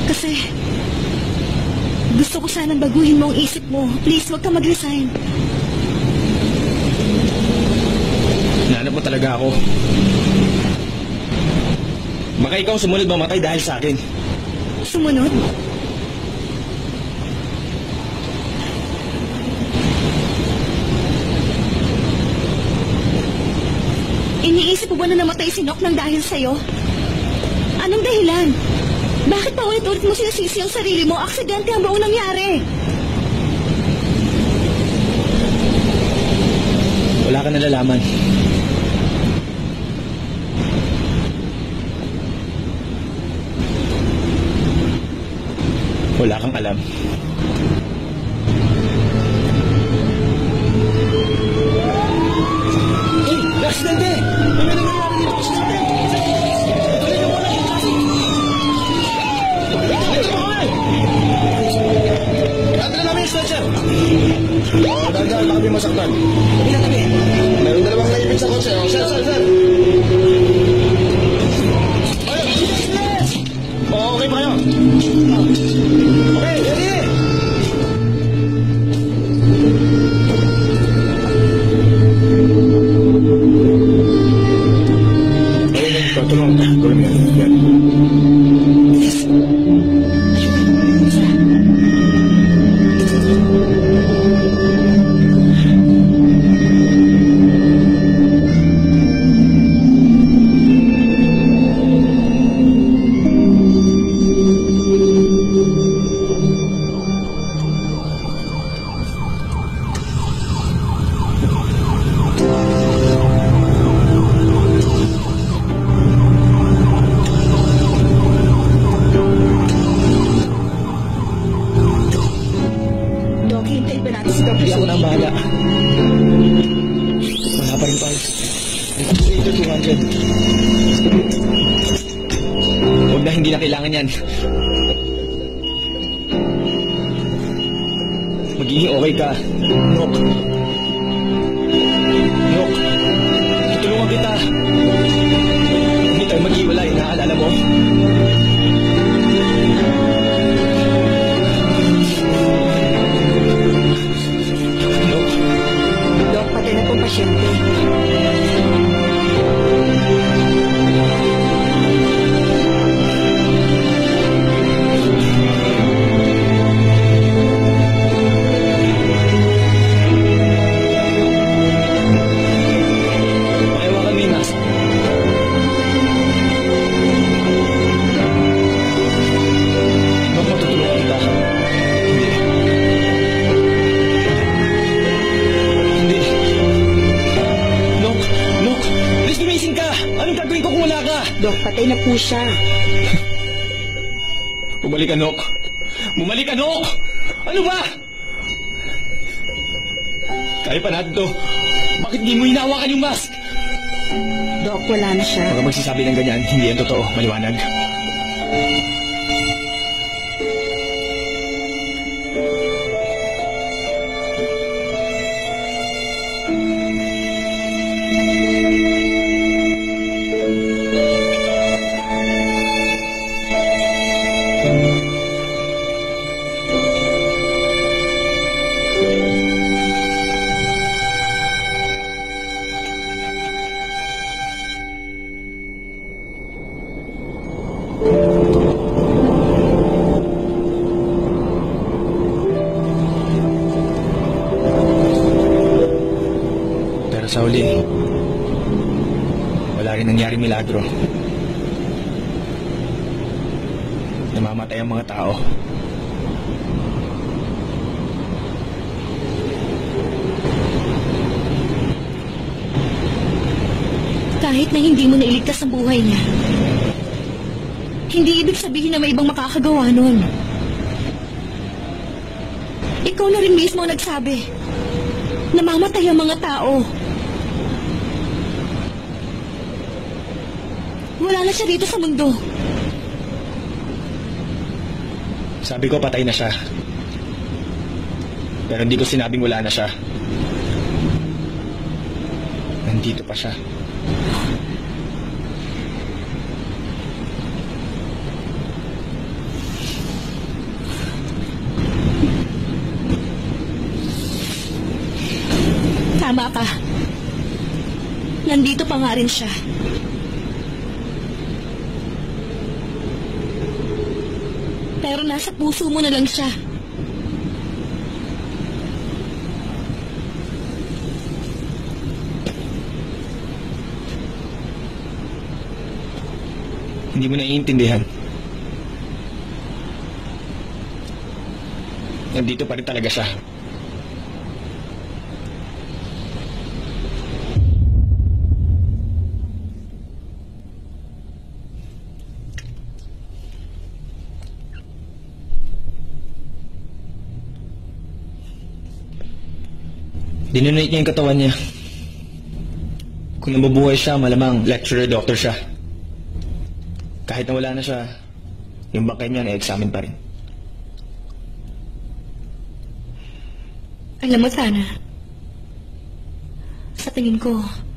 Kasi gusto ko sanang baguhin mo ang isip mo. Please, huwag ka mag-resign. Hinahanap mo talaga ako. Baka ikaw sumunod mamatay dahil sa akin. Sumunod? Iniisip mo ba na namatay si Nock nang dahil sa'yo? Anong dahilan? Bakit pa ulit-ulit mo sinasisi ang sarili mo? Aksidente ang buong nangyari. Wala ka nalalaman. Wala kang alam. Eh, aksidente! Ano na nangyari dito sa sasakyan? Tuloy na muna yung traffic! Ito mo nga! Adala namin yung stretcher! Oh, dahan-dahan, baka may masaktan. Tabi na, tabi. Meron dalawang naipit sa kotse. Oh, sir, sir, sir! Ayun, bilis, bilis! Oh, okay pa kayo? Okay, ready! Ayun, tulungan ka. Gawin mo yan. Yan. Dok, hintayin pa natin si Doctor Hindi ako na ang Sophie. bahala. Wala pa rin pals. Ito two hundred. Huwag na, hindi na kailangan yan. Magiging okay ka. Nock. Nock. Tutulungan kita. Hindi tayo maghiwalay, naaalala mo? Nock. Dok, patay na pong pasyente. Pakihawakan mo yung mask. Nock, matutulungan kita. Hindi. Hindi. Nock! Nock! Please, gumising ka! Anong gagawin ko kung wala ka? Dok, patay na po siya. Bumalik ka, Nock! Bumalik ka, Nock! Ano ba? Kaya pa natin to. Bakit di mo hinawakan yung mask? Dok, wala na siya. Huwag kang magsasabi ng ganyan. Hindi yan totoo. Maliwanag. Pero sa huli, wala rin nangyari milagro. Namamatay ang mga tao. Kahit na hindi mo nailigtas ang buhay niya, hindi ibig sabihin na may ibang makakagawa nun. Ikaw na rin mismo ang nagsabi. Namamatay ang mga tao. Wala na siya dito sa mundo. Sabi ko patay na siya. Pero hindi ko sinabing wala na siya. Nandito pa siya. Tama ka. Nandito pa nga rin siya. Pero nasa puso mo na lang siya. Hindi mo naiintindihan. Nandito pa rin talaga siya. Dinonate niya yung katawan niya. Kung nabubuhay siya, malamang lecturer doctor siya. Kahit na wala na siya, yung bangkay niya na-examine pa rin. Alam mo, Sana, sa tingin ko,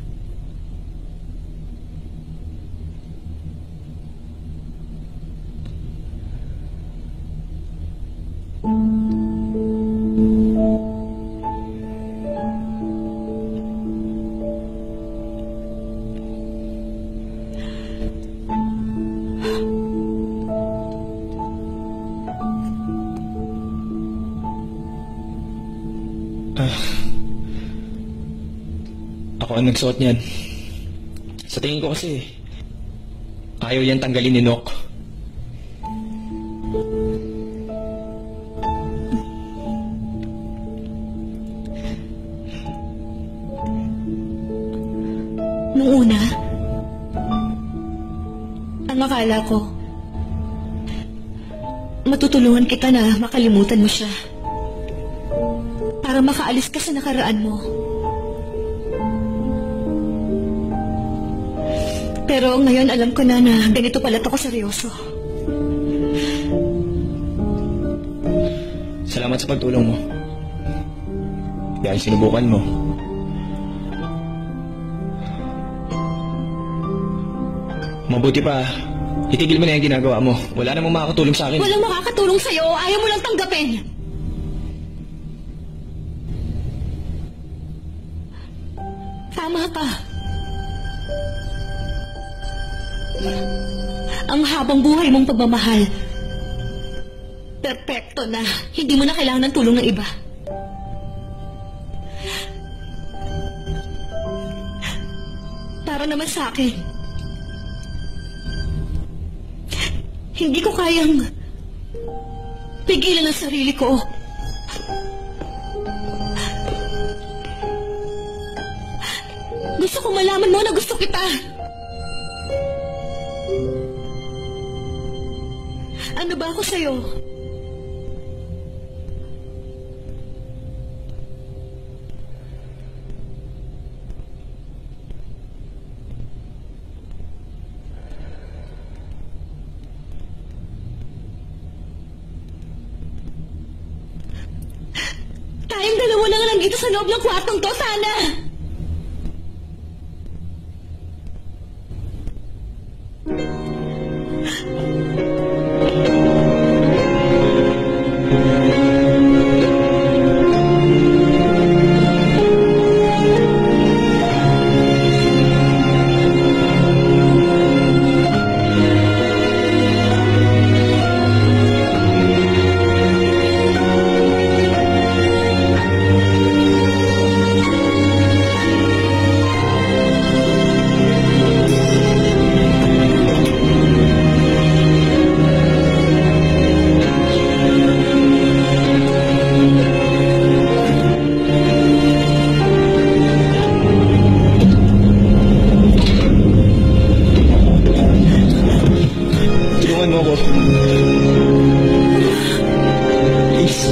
Ako ang nagsuot niyan. Sa tingin ko kasi, ayaw yan tanggalin ni Nock. nung una, ang akala ko, matutulungan kita na makalimutan mo siya. Para makaalis ka sa nakaraan mo. Pero ngayon alam ko na na ganito pala ako seryoso. Salamat sa pagtulong mo. Dahil sinubukan mo. Mabuti pa, itigil mo na yung ginagawa mo. Wala namang makakatulong sa akin. Walang makakatulong sa'yo. Ayaw mo lang tanggapin. Tama ka. Ang habang buhay mong pagmamahal, perpekto na. Hindi mo na kailangan ng tulong ng iba. Para naman sa akin, hindi ko kayang pigilan ang sarili ko. Gusto ko malaman mo na gusto kita. Ano ba ako sa'yo? Tayong dalawa na nga lang dito sa loob ng kwartong to, Sana! Tulungan mo ako. Please.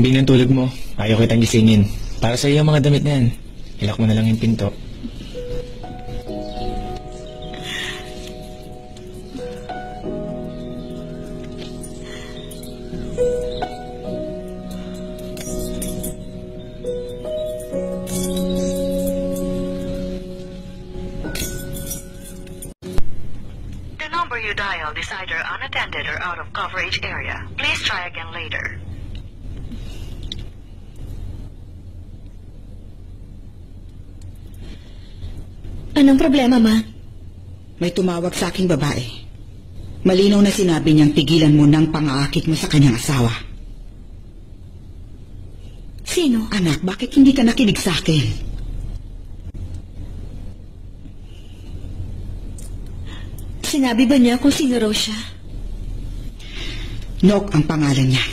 lambing ng tulog mo. Ayaw kitang gisingin. Para sa iyo ang mga damit na yan. Ilak mo na lang yung pinto. The number you dialed is either unattended or out of coverage area. Please try again later. Anong problema, Ma? May tumawag sa aking babae. Malinaw na sinabi niyang tigilan mo ng pang-aakit mo sa kanyang asawa. Sino? Anak, bakit hindi ka nakinig sa akin? Sinabi ba niya kung sino raw siya? Nok ang pangalan niya.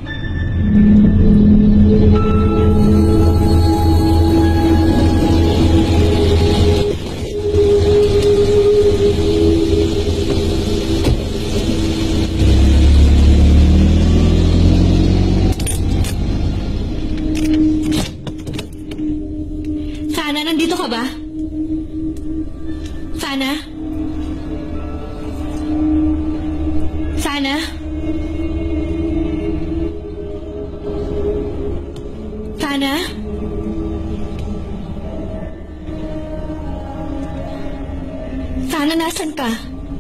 Sana, nandito ka ba? Sana? Sana? Sana? Sana, nasan ka?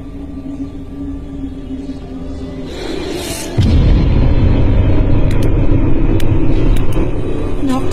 Nok?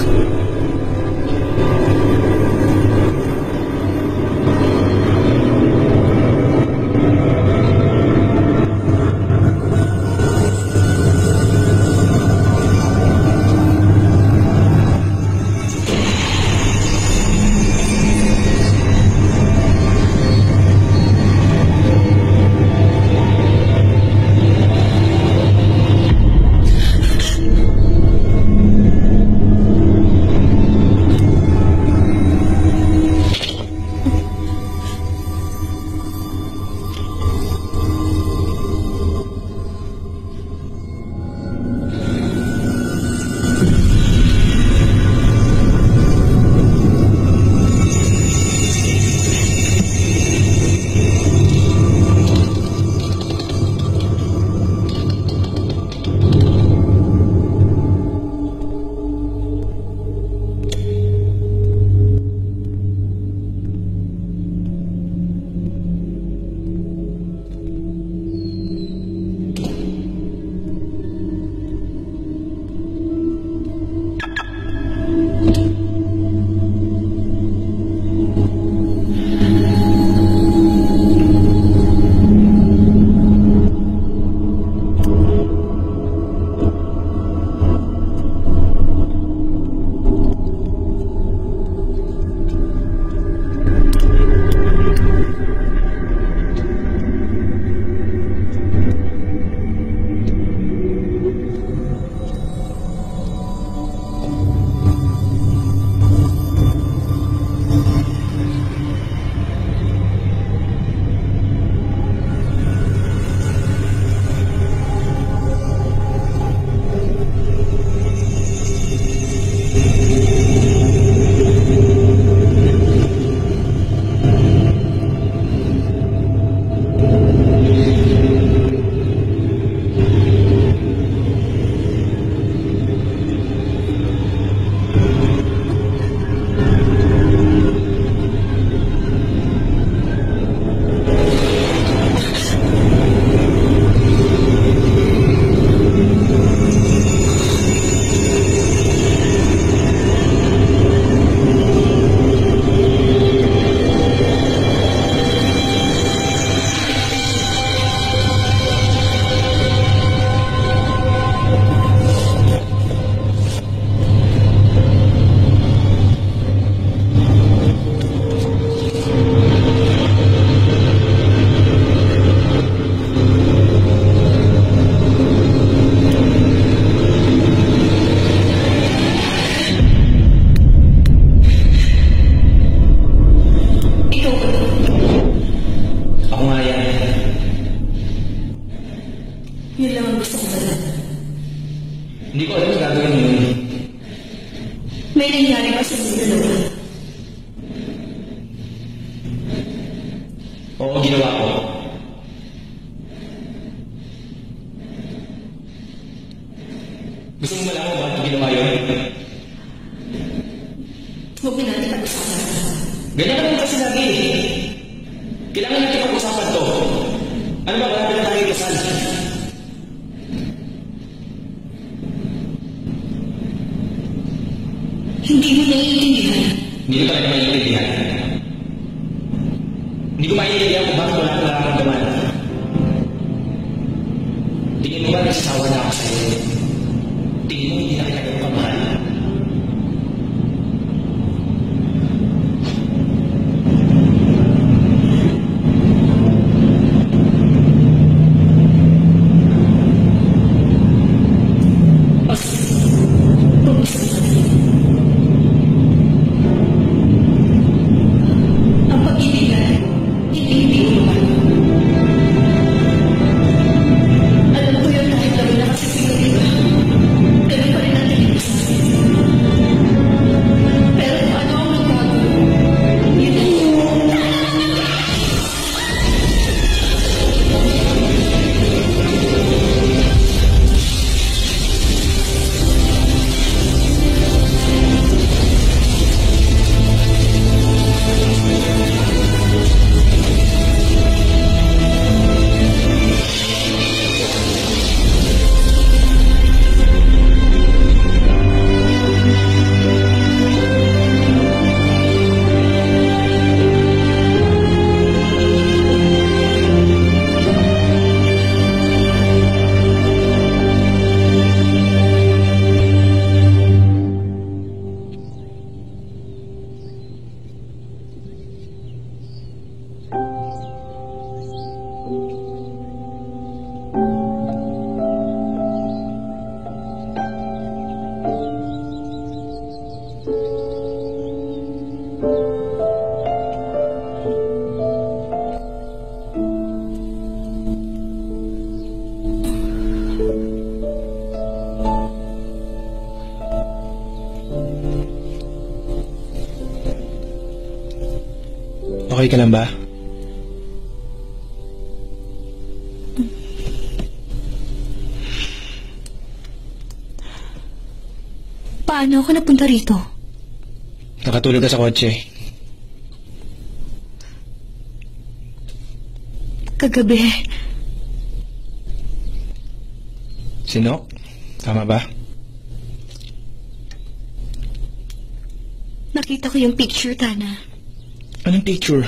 May nangyari ba sa mga dalawa? Oo, ginawa ko. Gusto mo malaman bakit ko ginawa yun? Huwag na natin pag-usapan. Ganyan ka naman kasi lagi eh. Kailangan natin pag-usapan to. Ano ba, wala na tayo kasal? Hindi mo naiintindihan. Hindi ko talaga maiintindihan. Hindi ko maiintindihan kung bakit wala ka nararamdaman. Tingin mo ba nagsasawa na ako sa'yo? Tingin mo hindi na kita ganun kamahal? Ang pag-ibig hindi hindi umabot. Alam ko yun kahit lalo na kasi siguro ka. Ganun pa rin natin ito sa akin. Pero kung ano ang magbago, yun ang Okay ka lang ba? paano ako napunta rito? Nakatulog ka sa kotse. Kagabi, Sinok? Tama ba? nakita ko yung picture, Tana. Anong picture?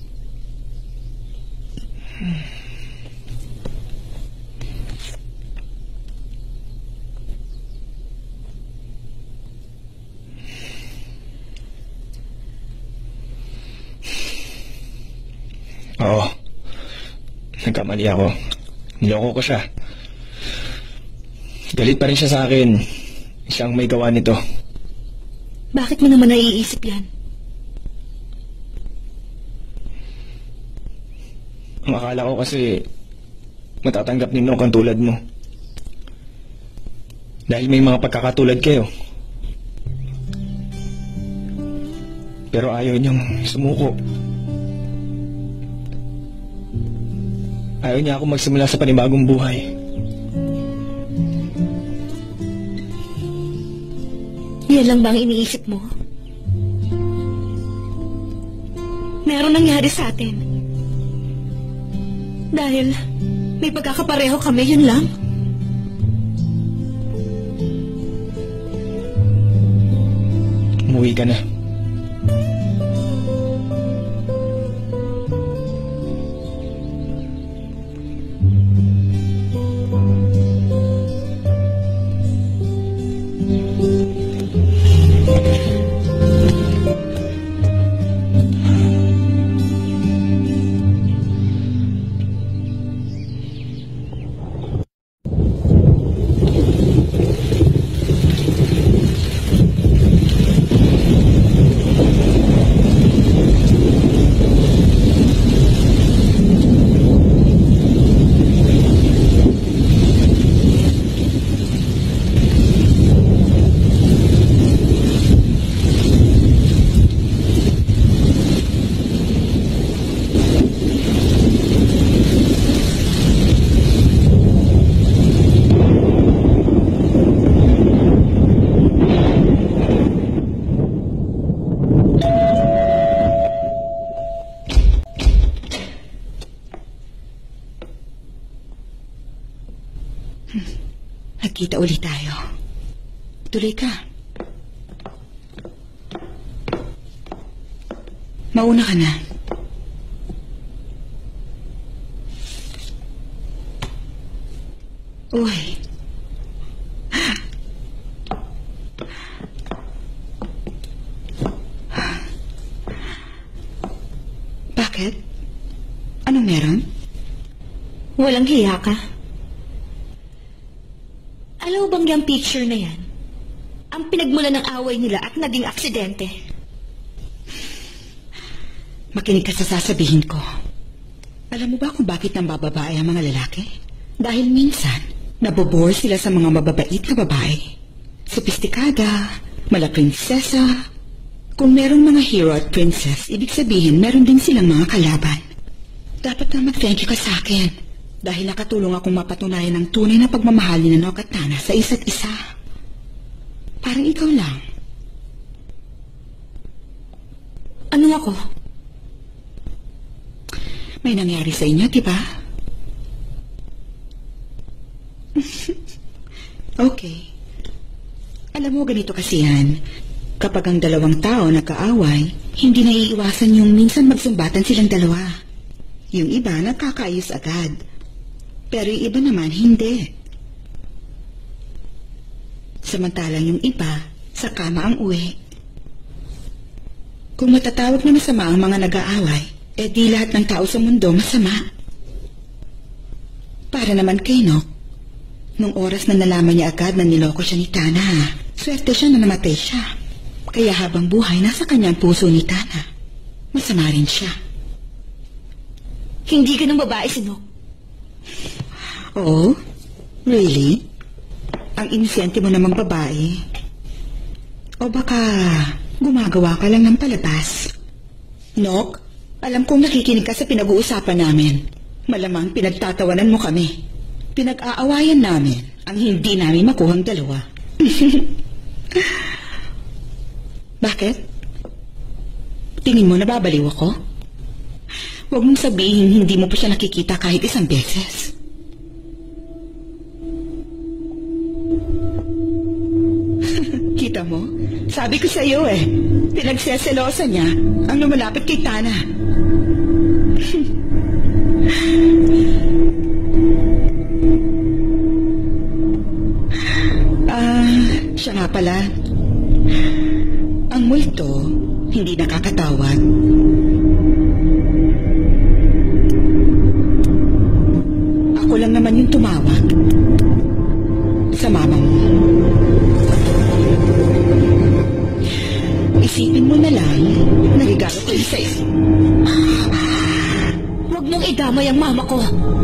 Oo. Nagkamali ako. Niloko ko siya. Galit pa rin siya sa akin. Siya ang may gawa nito. Bakit mo naman naiisip yan? Ang akala ko kasi matatanggap ni Nok ang tulad mo. Dahil may mga pagkakatulad kayo. Pero ayaw niyang sumuko. Ayaw niya ako magsimula sa panibagong buhay. Yan lang ba ang iniisip mo? Meron nangyari sa atin. Dahil may pagkakapareho kami, yun lang. Umuwi ka na. magkita ulit tayo. Tuloy ka. Mauna ka na. Uy. Bakit? Anong meron? Walang hiya ka. Alam mo bang yung picture na yan? Ang pinagmula ng away nila at naging aksidente. Makinig ka sa sasabihin ko. Alam mo ba kung bakit nang bababae ang mga lalaki? Dahil minsan, nabobore sila sa mga mababait na babae. Sopistikada, mala prinsesa. Kung merong mga hero at princess, ibig sabihin meron din silang mga kalaban. Dapat na mag-thank you ka sa akin. Dahil nakatulong akong mapatunayan ng tunay na pagmamahal ni Nanok at Tana sa isa't isa. Parang ikaw lang. Ano ako? May nangyari sa inyo, di ba? Okay. Alam mo, ganito kasi yan. Kapag ang dalawang tao nagkaaway, hindi naiiwasan yung minsan magsumbatan silang dalawa. Yung iba nagkakaayos agad. Pero yung iba naman hindi. Samantalang yung iba, sa kama ang uwi. Kung matatawag na masama ang mga nag-aaway, eh di lahat ng tao sa mundo masama. Para naman kay Nok, nung oras na nalaman niya agad na niloko siya ni Tana, swerte siya na namatay siya. Kaya habang buhay, nasa kanyang puso ni Tana. Masama rin siya. Hindi ka ng babae si Nok. Oh? Really? Ang inosente mo namang babae. O baka gumagawa ka lang ng palabas. Nok, alam kong nakikinig ka sa pinag-uusapan namin. Malamang pinagtatawanan mo kami. Pinag-aawayan namin ang hindi namin makuhang dalawa. Bakit? Tingin mo nababaliw ako? Huwag mong sabihin hindi mo pa siya nakikita kahit isang beses. Kita mo? Sabi ko sa iyo eh, pinagseselosa niya ang lumalapit kay Tana. Ah, siya nga pala. Ang multo, hindi nakakatawag. Ako lang naman yung tumawag. Sa mama mo. Isipin mo na lang, nagigalo ko yun sa'yo. Huwag mong idamay ang mama ko.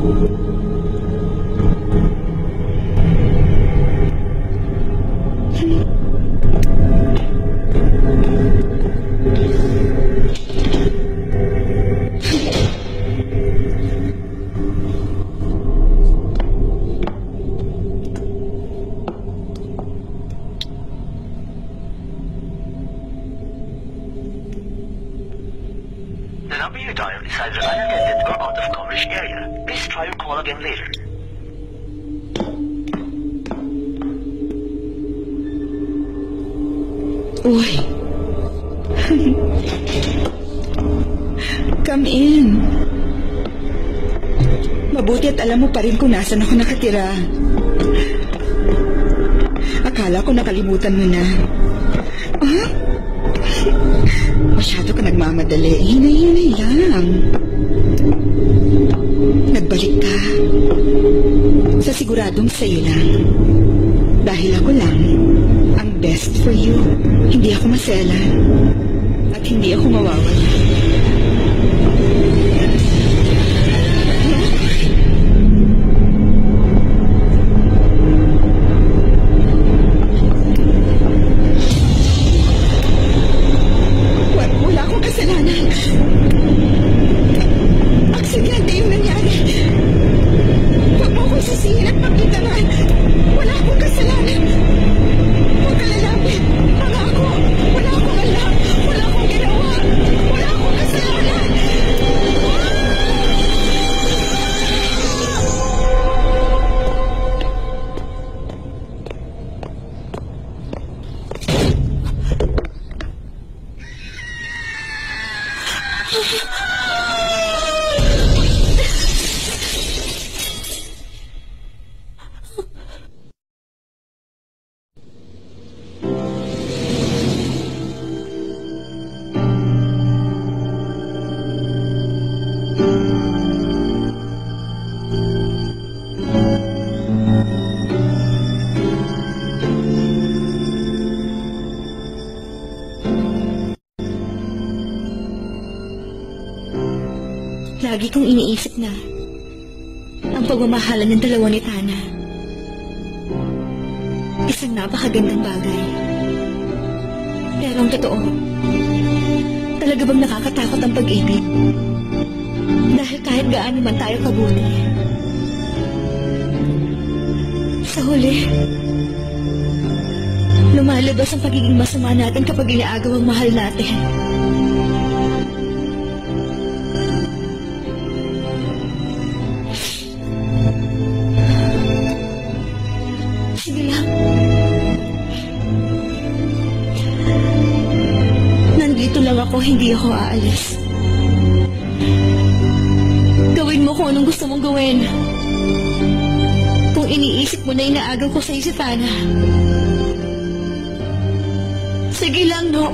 The number you dialed is either unattended or out of coverage area. Please try your call again later. Uy. Come in. Mabuti at alam mo pa rin kung nasan ako nakatira. Akala ko nakalimutan mo na. Ah? Masyado ka nagmamadali. Hinay-hinay lang. Nagbalik ka. Sa siguradong sa'yo lang. Dahil ako lang ang best for you. Hindi ako maselan. At hindi ako mawawala. Wala akong kasalanan. Aksidente yung nangyari. Huwag mo akong sisihin at pagkitangan. Wala akong kasalanan. Huwag ka lalapit. Pangako. Wala akong alam. Wala akong ginawa. Wala akong kasalanan. Lagi kong iniisip na ang pagmamahalan ng dalawa ni Tana. Isang napakagandang bagay. Pero ang totoo, talaga bang nakakatakot ang pag-ibig? Dahil kahit gaano man tayo kabuti, sa huli, lumalabas ang pagiging masama natin kapag inaagaw ang mahal natin. Sige lang. Nandito lang ako, hindi ako aalis. Gawin mo kung anong gusto mong gawin. Kung iniisip mo na inaagaw ko sa'yo si Tana. Sige lang, no?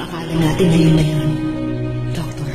akala natin na yun na yun, Doctor.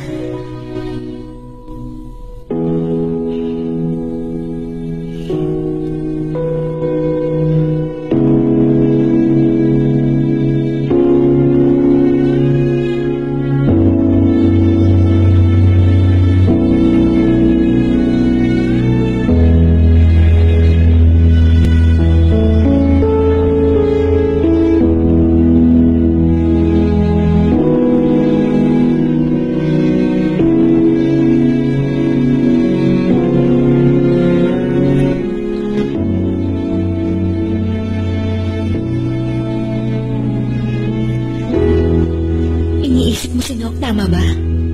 Iniisip mo si Nok, tama ba?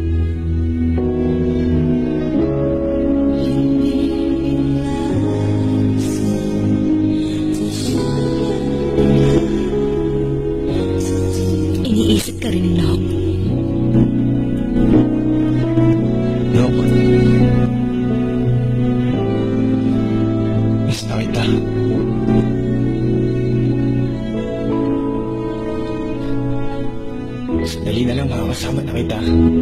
Iniisip ka rin ni Nok. Nok. Miss na kita. Dali na lang makakasama na kita.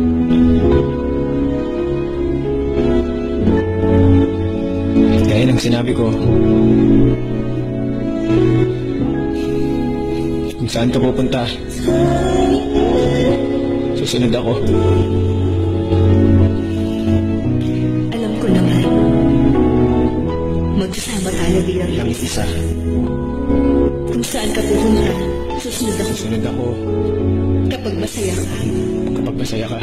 Gaya ng sinabi ko, kung saan ka pupunta, susunod ako. Alam ko naman. Magsasama tayo bilang Lang isa. kung saan ka pupunta. Susunod ako Susunod ako kapag masaya ka. kapag masaya ka.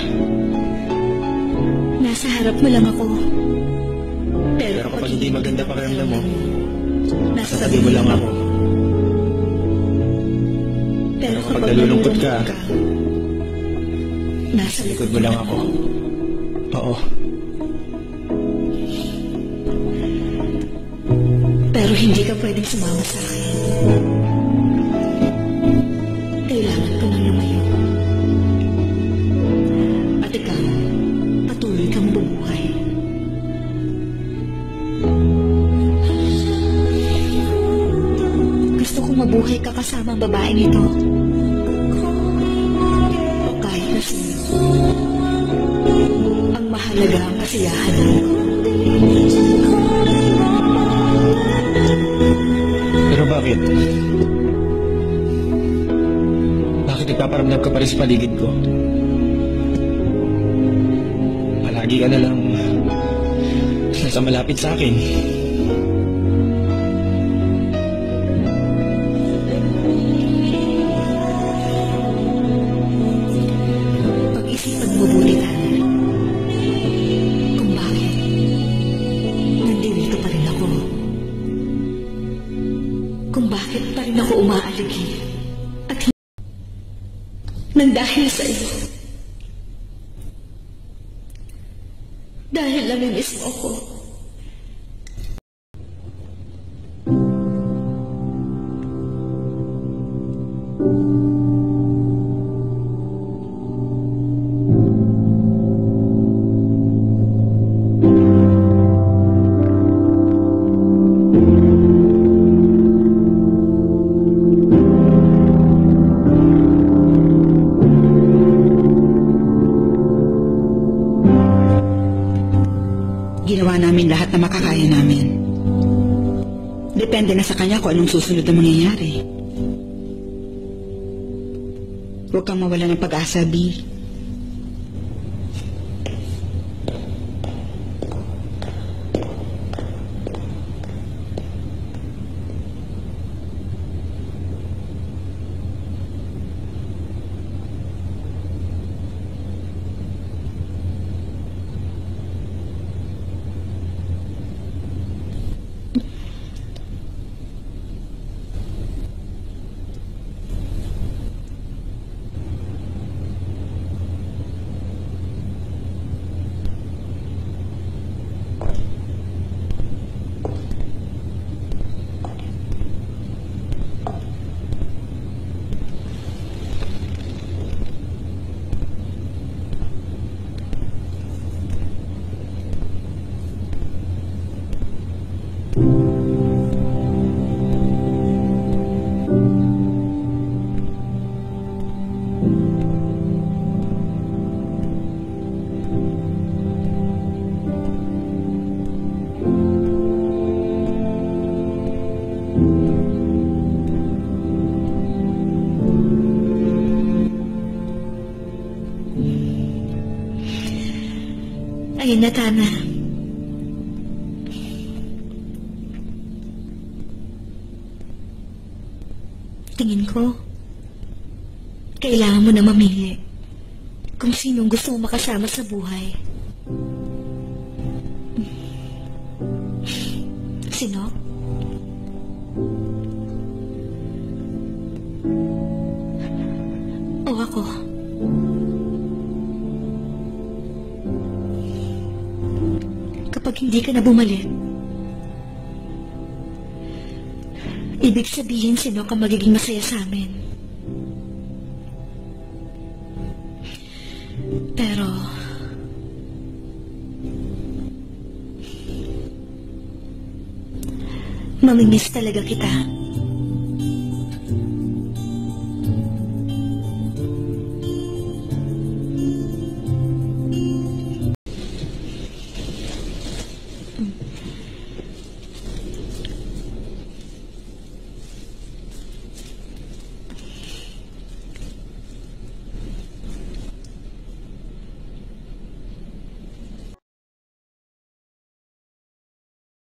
Nasa harap mo lang ako. Pero, Pero kapag hindi maganda pakiramdam mo, nasa sa tabi mo lang ako. Pero kapag nalulungkot ka, nasa likod mo lang ako. Oo. Pero hindi ka pwedeng sumama sa akin. Kailangan ko nang lumayo. At ikaw, patuloy kang bumuhay. Gusto kong mabuhay ka kasama ang babaeng ito. O kahit na sino. Ang mahalaga ang kasiyahan mo. Pero bakit? Bakit nagpaparamdam ka pa rin sa paligid ko? Palagi ka na lang nasa malapit sa akin. Pag-isipan mo buti tayo. Kung bakit nandito pa rin ako. Kung bakit pa rin ako umaaligi. At hindi nang dahil sa iyo. Dahil namimiss mo ako. Ginawa namin lahat na makakaya namin. Depende na sa kanya kung anong susunod na mangyayari. Huwag kang mawala ng pag-asa, Bill. Ayun na, Tana. Tingin ko, kailangan mo na mamili kung sinong gusto mo makasama sa buhay. Sino? O ako? Kapag hindi ka na bumalik, ibig sabihin sino ka magiging masaya sa amin. Pero, mamimiss talaga kita.